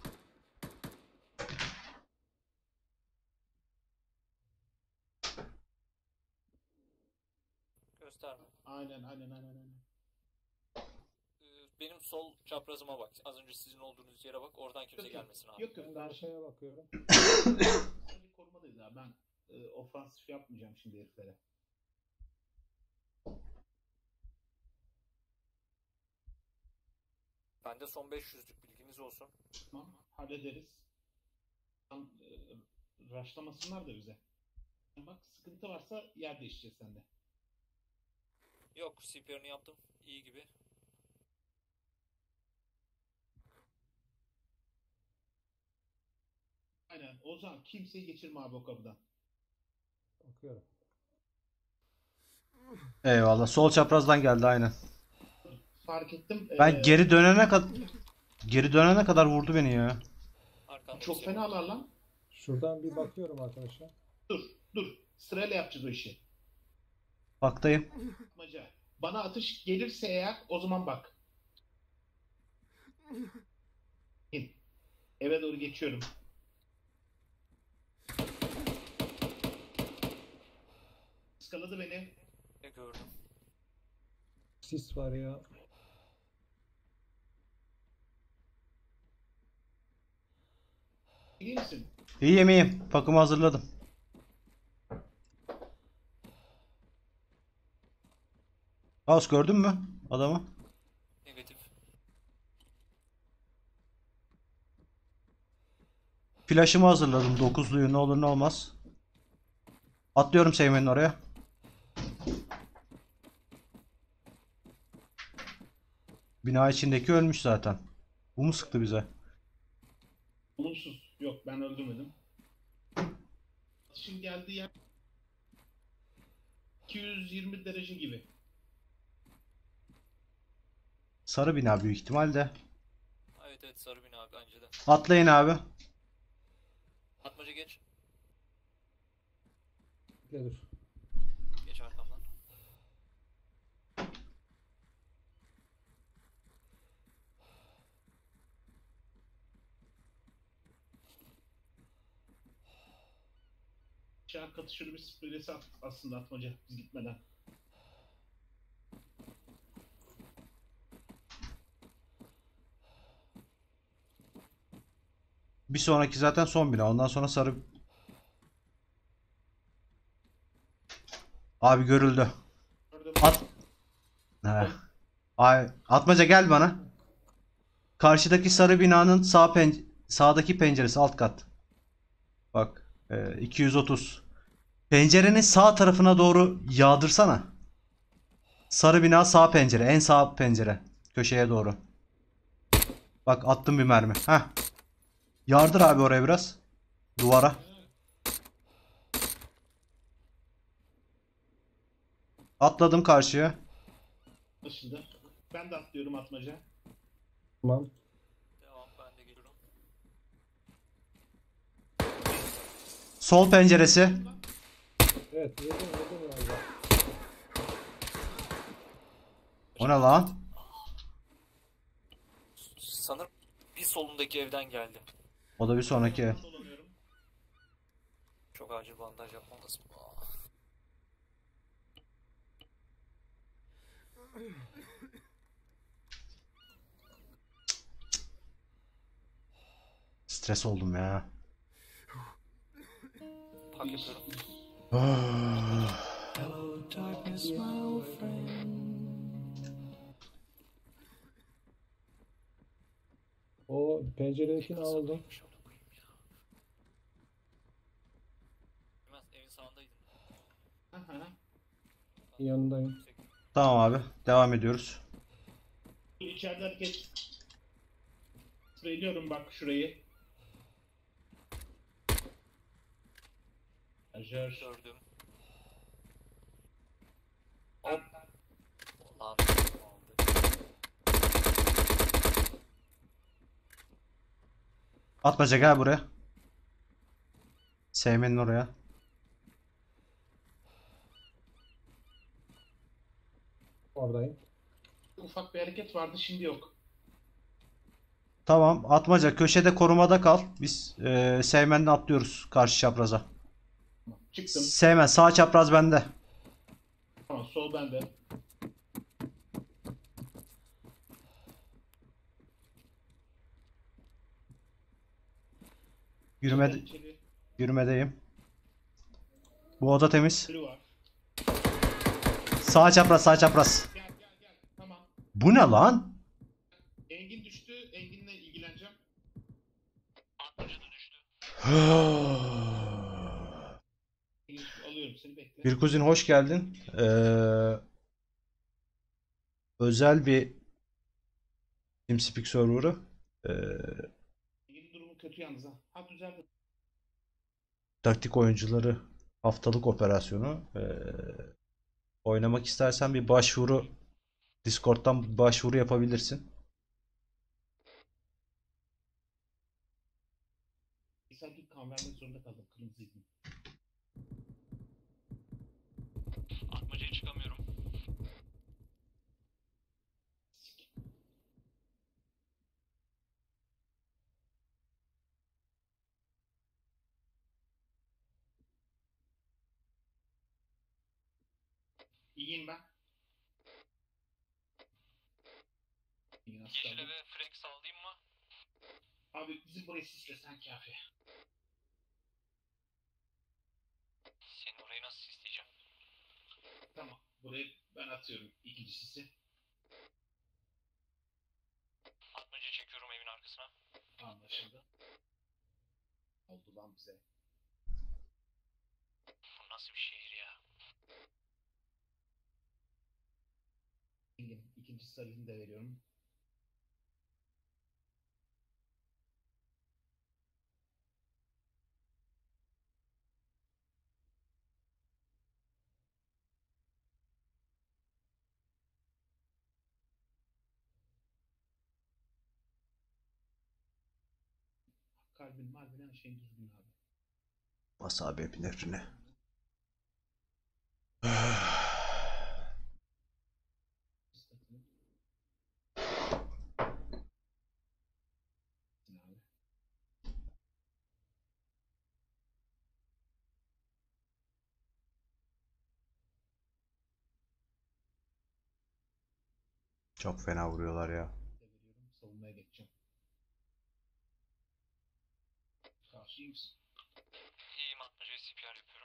Gösterme. Aynen aynen aynen. aynen. Ee, Benim sol çaprazıma bak. Az önce sizin olduğunuz yere bak. Oradan kimse Yok, yok. gelmesin abi. Yok yok Ben de ben arkaya bakıyorum. şimdi korumadayız abi. Ben e, ofansif yapmayacağım şimdi heriflere. Bende son beş yüzlük bilginiz olsun. Tamam hallederiz. Tam e, rushlamasınlar da bize. Bak sıkıntı varsa yer değişeceğiz sende. Yok, C P R'ını yaptım. İyi gibi. Aynen. Ozan kimseyi geçirme abi o kapıdan. Bakıyorum. Eyvallah. Sol çaprazdan geldi aynen. Fark ettim. Ben e, geri dönene kadar geri dönene kadar vurdu beni ya. Arkamda çok bir şey var. fenalar lan. Şuradan bir bakıyorum arkadaşlar. Dur dur. Sırayla yapacağız o işi. Baktayım. Maca. Bana atış gelirse eğer o zaman bak. İn. Eve doğru geçiyorum. Iskaladı beni. Ne gördüm? Sis var ya. İyi misin? İyiyim iyiyim. Pakımı hazırladım. House gördün mü adamı? Negatif. Flash'ımı hazırladım. dokuzluyu ne olur ne olmaz. Atlıyorum Seymen'in oraya. Bina içindeki ölmüş zaten. Bu mu sıktı bize? Olumsuz. Yok ben öldürmedim. Atışın geldiği yer iki yüz yirmi derece gibi. Sarı bina büyük ihtimalle. Evet evet, sarı bina abi bence de. Atlayın abi. Atmaca geç. Bekle dur. Geç arkamdan. Aşağı katışını bir spreyesi at aslında atmaca biz gitmeden. Bir sonraki zaten son bina. Ondan sonra sarı... Abi görüldü. Gördüm. At. He. Ay, Atmaca gel bana. Karşıdaki sarı binanın sağ pen sağdaki penceresi alt kat. Bak, e, iki yüz otuz. Pencerenin sağ tarafına doğru yağdırsana. Sarı bina sağ pencere, en sağ pencere. Köşeye doğru. Bak attım bir mermi. Heh. Yardır abi oraya biraz. Duvara. Atladım karşıya. Anlaşıldı. Ben de atlıyorum atmaca. Tamam. Devam, ben de geliyorum. Sol penceresi. Evet yedim yedim galiba. O ne lan? Sanırım bir solundaki evden geldi. O da bir sonraki ev. Dolanıyorum. Çok acil bandaj yapmam lazım. Aa. Stres oldum ya. Pak yapıyorum. O penceredekini aldım. Hemen evin sağındaydın. Aha. Yanındayım. Tamam abi. Devam ediyoruz. İçeride hareket. Spreyliyorum bak şurayı. Ajer. Gördüm. Hop. Lan. Atmaca gel buraya. Sevmenin oraya. Oradayım. Ufak bir hareket vardı şimdi yok. Tamam. Atmaca köşede korumada kal. Biz e, Seymen'le atlıyoruz karşı çapraza. Çıktım. Seymen sağ çapraz bende. Tamam, sol bende. Yürüme, İçeri yürümedeyim. Bu oda temiz. biri var. Sağ çapraz sağ çapraz. Gel gel gel. Tamam. Bu ne lan? Engin düştü. Engin'le ilgileneceğim. Atmaca da düştü. Engin, alıyorum seni, bekle. Bir kuzin hoş geldin. Ee, özel bir TeamSpeak server'ı. Ee, Engin'in durumu kötü yalnız ha. Ha, düzeldi. taktik oyuncuları haftalık operasyonu. Ee, oynamak istersen bir başvuru Discord'dan bir başvuru yapabilirsin. Bir saatlik kan vermek zorunda kaldım. Kırmızı izin. Atmacaya çıkamıyorum. İyiyim ben. İyi, nasıl Yeşil kaldın? eve frek sallayayım mı? Abi bizim burayı sislesen kafi. Senin orayı nasıl isteyeceğim? Tamam. Burayı ben atıyorum ikinci sisi. Atmaca çekiyorum evin arkasına. Anlaşıldı. Oldu lan bize. Bu nasıl bir şehir ya? Engin, ikinci sarıyını da veriyorum. Kalbin, malbin, her şeyin düzgün abi. Bas abi epinefrine. Statını. Abi. Çok fena vuruyorlar ya. Da veriyorum. Savunmaya geçeceğim. Karşı iyi misin? İyiyim, atmacaya C P R yapıyorum.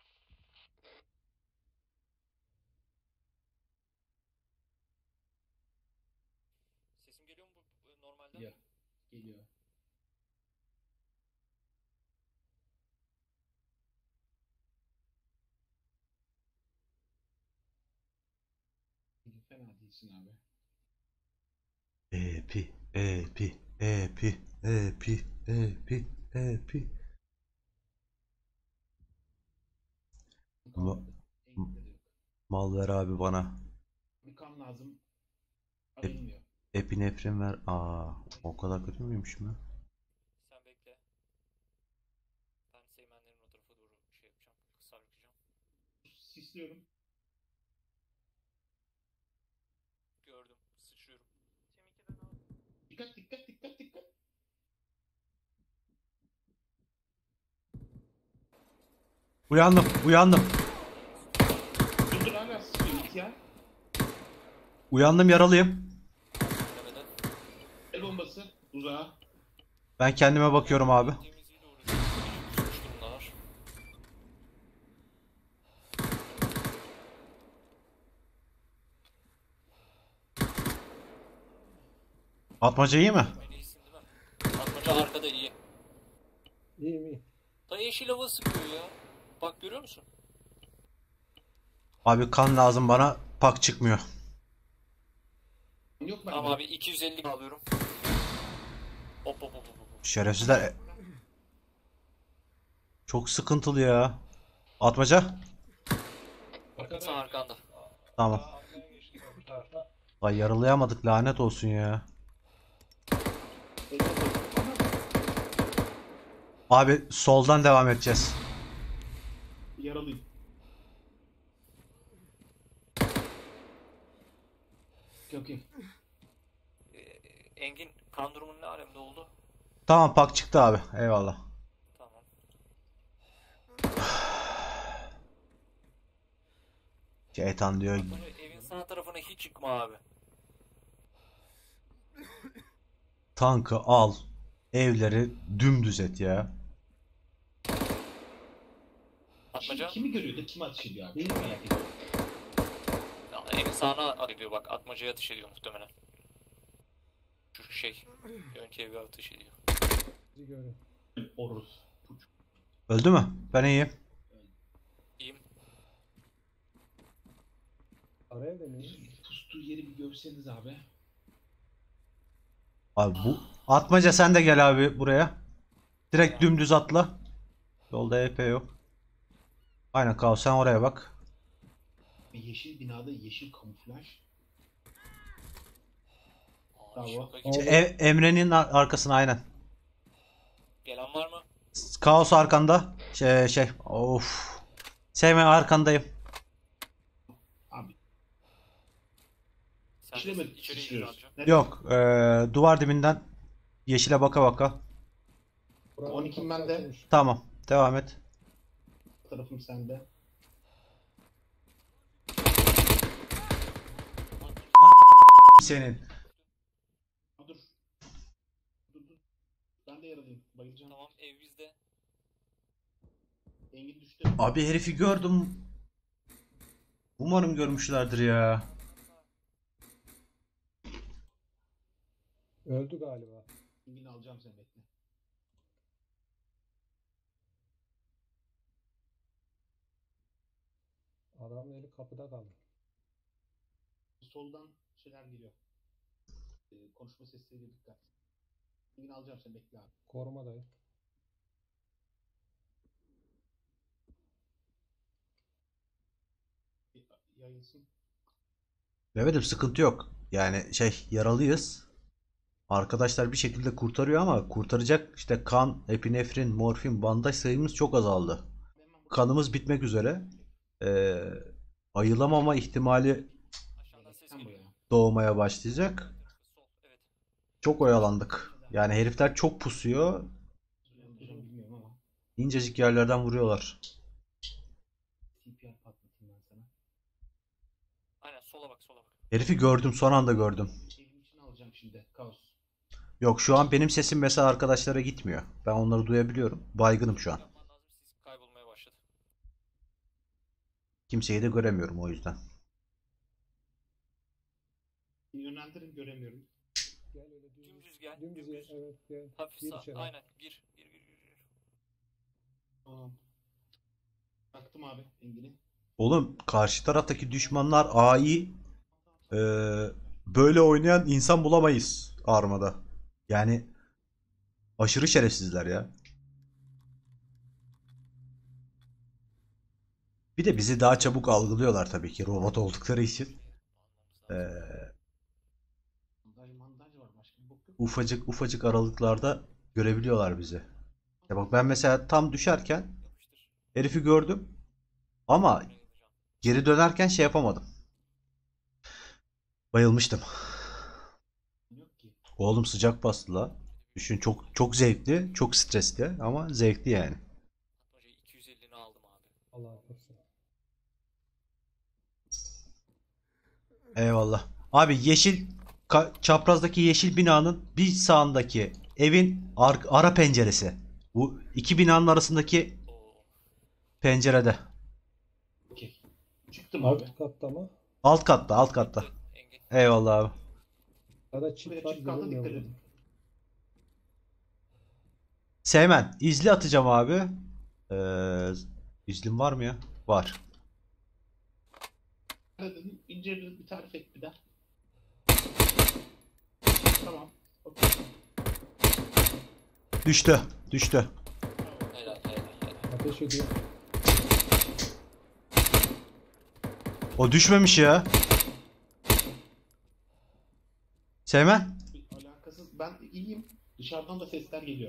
Sesim geliyor mu bu, bu normalden? Geliyor. Geliyor. Fena değilsin abi. Epi, epi, epi, epi, epi, epi. Ma- Engin'de de yok. Mal ver abi bana. Bir kan lazım. Aranmıyor. Epinefrin ver. Aa, o kadar kötü müymüş mü? Sen bekle. Ben Seymenlerin o tarafa doğru şey yapacağım. Sarkacağım. Sisliyorum. Gördüm. Sıçrıyorum. Dikkat dikkat dikkat dikkat. Uyandım, uyandım. Dur dur hala sıkıyor ihtiyar. Uyandım, yaralıyım. Demeden. El bombası uzağa. Ben kendime bakıyorum abi. Temizliğiyle uğraşıyorum. Üç durumdalar. Atmaca iyi mi? Beni iyisin değil mi? Atmaca arkada iyi. İyiyim iyi. Da yeşil hava sıkıyor ya. Bak görüyor musun? Abi kan lazım bana. Pak çıkmıyor. Yok bende. Tamam abi iki yüz elli alıyorum. Hop hop hop hop. hop. Şerefsizler. e- Çok sıkıntılı ya. Atmaca. Sen arkanda. Tamam. Ay yaralayamadık, lanet olsun ya. Abi soldan devam edeceğiz. Yaralıyım. Okey okey. Engin kan durumun ne alemde oldu? Tamam, pak çıktı abi. Eyvallah. Tamam. Şeytan diyor. Atmaca evin sağ tarafına hiç çıkma abi. Tankı al. Evleri dümdüz et ya. Atmaca. Kimi görüyor da kimi ateş ediyor abi? Çok merak ediyorum. Ya, evin sağına ateş ediyor bak. Atmacaya ateş ediyor muhtemelen. Şu şey. Önce eve ateş ediyor. Bizi görün. Oruz. Öldü mü? Ben iyiyim. İyiyim. Araya da mıyım? Pustuğu yeri bir görseniz abi. Abi bu Atmaca sen de gel abi buraya. Direkt dümdüz atla. Yolda E P yok. Aynen Kaos, sen oraya bak. Yeşil binada yeşil kamuflaj. Aa, Bravo. şoka İşte gittim. E- Emre'nin ar- arkasına aynen. Gelen var mı? Kaos arkanda. Şey şey. Of. Sevme, arkandayım. Abi. Sen İçine de mi içeri gir sıçrıyoruz? amca. Nereye? Yok. eee, duvar dibinden yeşile baka baka. Buranın on iki kapısı bende. açılmış. Tamam. Devam et. Tarafım sende. Senin. Dur. Dur dur. Ben de yaralıyım. Bayılacağım. Tamam ev bizde. Engin düştü. Abi herifi gördüm. Umarım görmüşlerdir ya. Öldü galiba. Engin alacağım seni, bekle. Adamın eli kapıda kaldı. Soldan şeyler geliyor. Ee, konuşma sesleri dikkat. Engin alacağım seni, bekle abi. Korumadayım. Y- Yayılsın. Mehmet'im sıkıntı yok. Yani şey, yaralıyız. Arkadaşlar bir şekilde kurtarıyor ama kurtaracak işte kan, epinefrin, morfin, bandaj sayımız çok azaldı. Kanımız bitmek üzere. Ee, ayılamama ihtimali Aşağıdan ses Sen bu geliyor. ya. doğmaya başlayacak. Sol evet. Çok oyalandık. Yani herifler çok pusuyor. Hocam bilmiyorum ama. İncecik yerlerden vuruyorlar. T P R patlatayım ben sana. Aynen sola bak sola bak. Herifi gördüm, son anda gördüm. Evin içine alacağım şimdi. Kaos. Yok, şu an benim sesim mesela arkadaşlara gitmiyor. Ben onları duyabiliyorum. Baygınım şu an. Yapman lazım siz kaybolmaya başladı. Kimseyi de göremiyorum o yüzden. Yönlendirin, göremiyorum. Gel öyle dümdüz. Dümdüz gel. Dümdüz gel. Dümdüz. Evet gel. Hafif Gir sağ. içeri. Aynen gir. Gir gir gir. gir. Tamam. Baktım abi Engin'i. Oğlum karşı taraftaki düşmanlar A I, e, böyle oynayan insan bulamayız Arma'da. Yani aşırı şerefsizler ya. Bir de bizi daha çabuk algılıyorlar tabii ki robot oldukları için. E, Bandaj mandaj var. Başka bir bok yok. ufacık ufacık aralıklarda görebiliyorlar bizi. Ya bak, ben mesela tam düşerken Yapıştır. herifi gördüm ama Buraya gideceğim. geri dönerken şey yapamadım. Bayılmıştım. Yok ki. Oğlum sıcak bastı la. Düşün, çok çok zevkli, çok stresli ama zevkli yani. Atmaca iki yüz ellini aldım abi. Allah korusun. Eyvallah. Abi yeşil ka- çaprazdaki yeşil binanın bir sağındaki evin ar- ara penceresi. Bu iki binanın arasındaki Oo. pencerede. Okey. Çıktım abi. Alt katta mı? Alt katta, alt katta. Engin. Eyvallah abi. Ya da çift Buraya var. çift kaldı, görünmüyor dikkat burada. edin. Seymen, izli atacağım abi. Ee, izlim var mı ya? Var. Dedim, inceledim, bir tarif et bir daha. Tamam. Okey. Düştü, düştü. Helal helal helal. Ateş ediyor. O düşmemiş ya. Seymen. Alakasız. Ben iyiyim. Dışarıdan da sesler geliyor.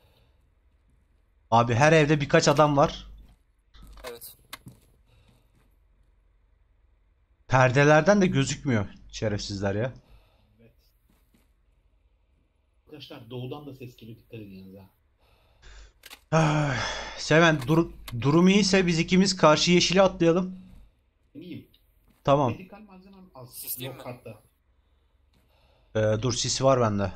Abi her evde birkaç adam var. Evet. Perdelerden de gözükmüyor şerefsizler ya. Evet. Arkadaşlar doğudan da ses geliyor, dikkat edin yalnız ha. Ah, Seven dur durum iyiyse biz ikimiz karşı yeşile atlayalım. İyiyim. Tamam. Medikal malzemem az. Sistem Yok mi? kartta. Ee, dur sis var bende.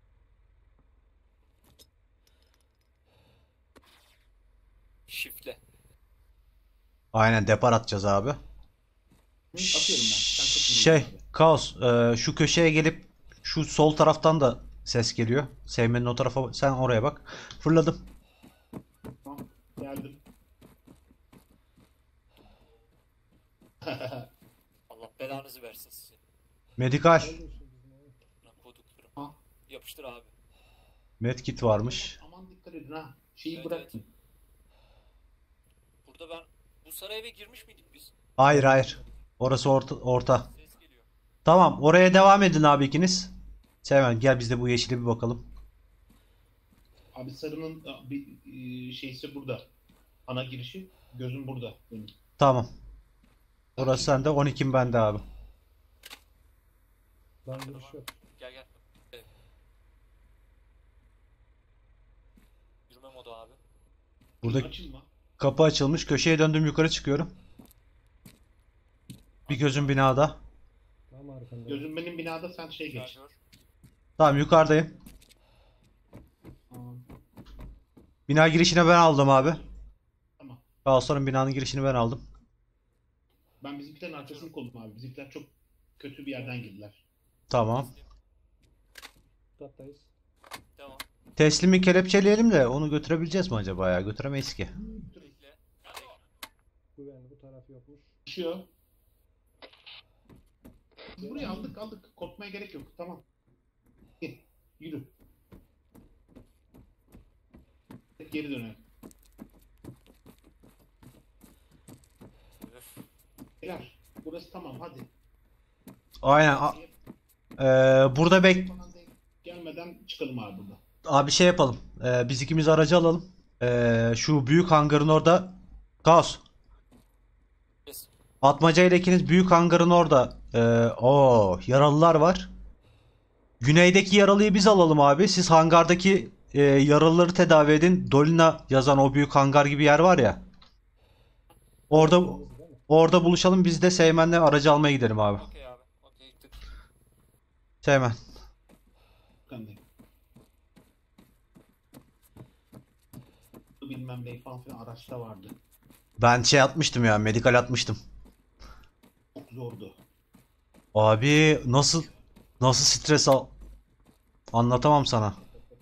Şifle. Aynen depar atacağız abi. Hı, atıyorum ben. Sen çok Şey, vuruyorsun abi. Kaos, e, şu köşeye gelip şu sol taraftan da ses geliyor. Sevmenin o tarafa, sen oraya bak. Fırladım. Tamam. Geldim. Allah belanızı versin sizin. Medikal. Lan koduklarım. Ha. Yapıştır abi. Medkit varmış. Aman dikkat edin ha. Şeyi Evet, bırakın. Burada ben bu saray eve girmiş miydik biz? Hayır hayır. Orası orta, orta. Ses geliyor. Tamam, oraya devam edin abi ikiniz. Sevmen gel biz de bu yeşile bir bakalım. Abi sarının a, bir e, şeysi burada. Ana girişi. Gözüm burada. Benim. Tamam. Orası sende, on ikim bende abi. Lan giriş yok. Gel gel. Evet. Yürüme modu abi. Burada Açılma. kapı açılmış. Köşeye döndüm, yukarı çıkıyorum. Bir gözüm binada. Tam arkanda. Gözüm benim binada, sen şey geç. Şarjör. Tamam, yukarıdayım. Tamam. Bina girişine ben aldım abi. Tamam. Kaosların binanın girişini ben aldım. Ben bizimkilerin arkasını kolladım abi. Bizimkiler çok kötü bir yerden girdiler. Tamam. Kattayız. Tamam. Teslimi kelepçeleyelim de onu götürebileceğiz mi acaba ya? Götüremeyiz ki. Bekle. Bekle. Güvenli, bu taraf yokmuş. Düşüyor. Biz burayı aldık aldık. Korkmaya gerek yok. Tamam. Gel. Yürü. Geri dönelim. Öf. Beyler. Burası tamam, hadi. Aynen. A- Ee, burada bek... Falan değil. Gelmeden çıkalım abi burada. Abi şey yapalım. Ee, biz ikimiz aracı alalım. Ee, şu büyük hangarın orada. Kaos. Yes. Atmaca ile ikiniz büyük hangarın orada. Ee, o yaralılar var. Güneydeki yaralıyı biz alalım abi. Siz hangardaki e, yaralıları tedavi edin. Dolina yazan o büyük hangar gibi yer var ya. Orada Kırmızı değil mi? orada buluşalım. Biz de Seymen'le aracı almaya gidelim abi. Okey abi. Okey gittik. Seymen. Kandayım. Bilmem ne falan filan araçta vardı. Ben şey atmıştım ya. Medikal atmıştım. Çok zordu. Abi nasıl nasıl stres al anlatamam sana.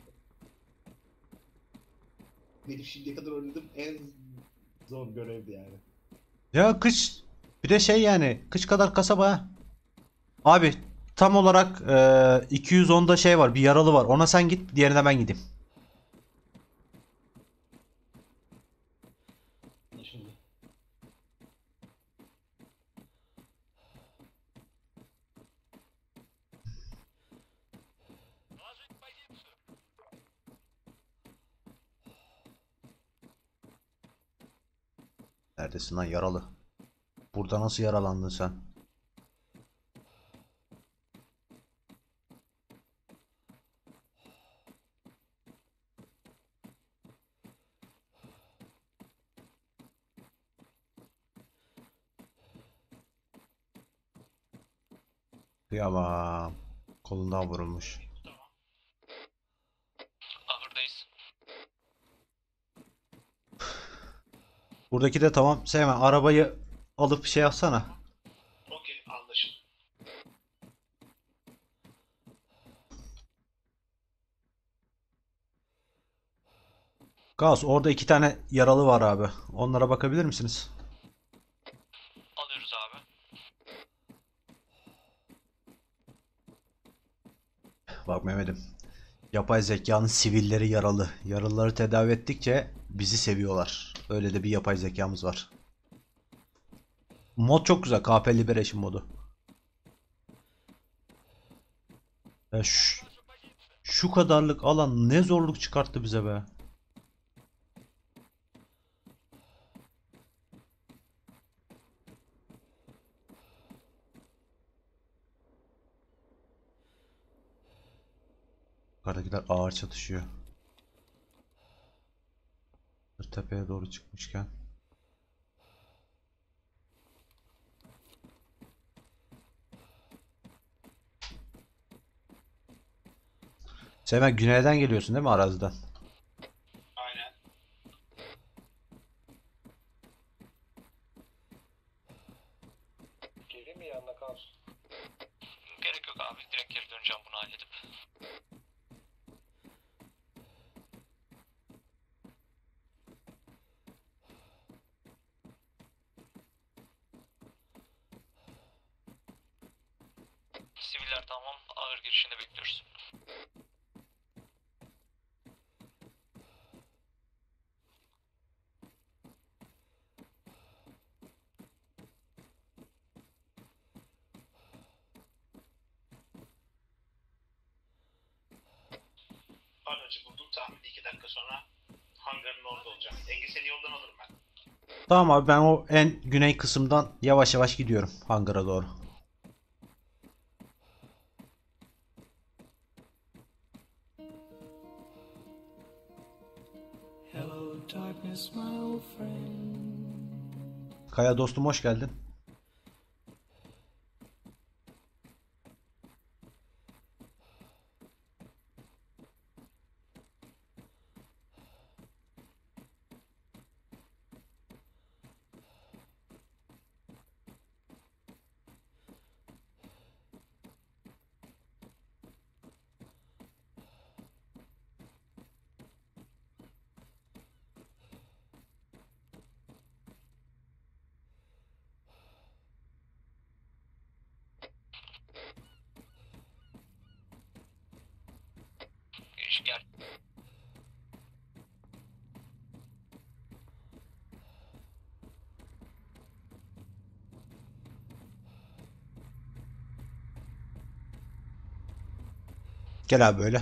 Benim şimdiye kadar oynadığım en zor görevdi yani. Ya kış bir de şey yani kış kadar kasaba ha. Abi tam olarak e, iki yüz onda şey var, bir yaralı var. Ona sen git, diğerine ben gideyim. Şimdi. Neredesin lan yaralı? Burada nasıl yaralandın sen? Kıyamam. Kolundan vurulmuş. Ahırdayız. Buradaki de tamam. Sevme, arabayı alıp şey yapsana. Okey, anlaşıldı. Gaz, orada iki tane yaralı var abi. Onlara bakabilir misiniz? Alıyoruz abi. Bak Mehmet'im. Yapay zekanın sivilleri yaralı. Yaralıları tedavi ettikçe bizi seviyorlar. Öyle de bir yapay zekamız var. Mod çok güzel. K P Liberation modu. Ya şu, şu kadarlık alan ne zorluk çıkarttı bize be. Yukarıdakiler ağır çatışıyor. Tepeye doğru çıkmışken. Sen hemen güneyden geliyorsun değil mi, araziden? Aynen. Gelir mi yanına kal? Gerek yok abi. Direkt geri döneceğim bunu halledip. Siviller tamam. Ağır girişinde bekliyoruz. Aracı buldum. Tahmini iki dakika sonra hangarın orada olacağım. Engin seni yoldan alırım ben. Tamam abi, ben o en güney kısımdan yavaş yavaş gidiyorum hangara doğru. Kaya dostum, hoş geldin. Giriş gel. Gel abi böyle.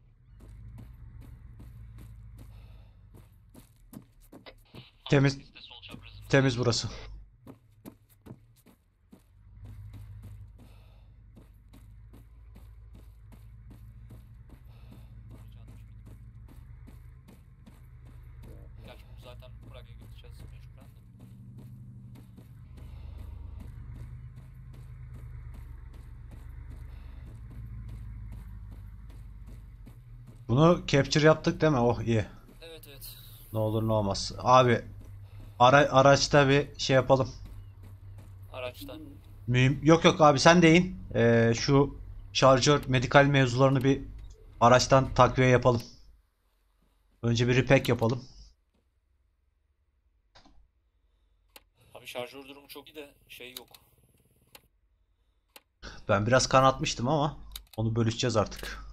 Temiz, Biz de sol çaprazı. temiz burası. Gerçi bunu zaten Prag'a gideceğiz mecburen de. Bunu capture yaptık değil mi? Oh iyi. Evet evet. Ne olur ne olmaz. Abi ara araçta bir şey yapalım. Araçtan. Mühim. Yok yok abi, sen de in. Ee, şu şarjör medikal mevzularını bir araçtan takviye yapalım. Önce bir repack yapalım. Abi şarjör durumu çok iyi de şey yok. Ben biraz kan atmıştım ama onu bölüşeceğiz artık.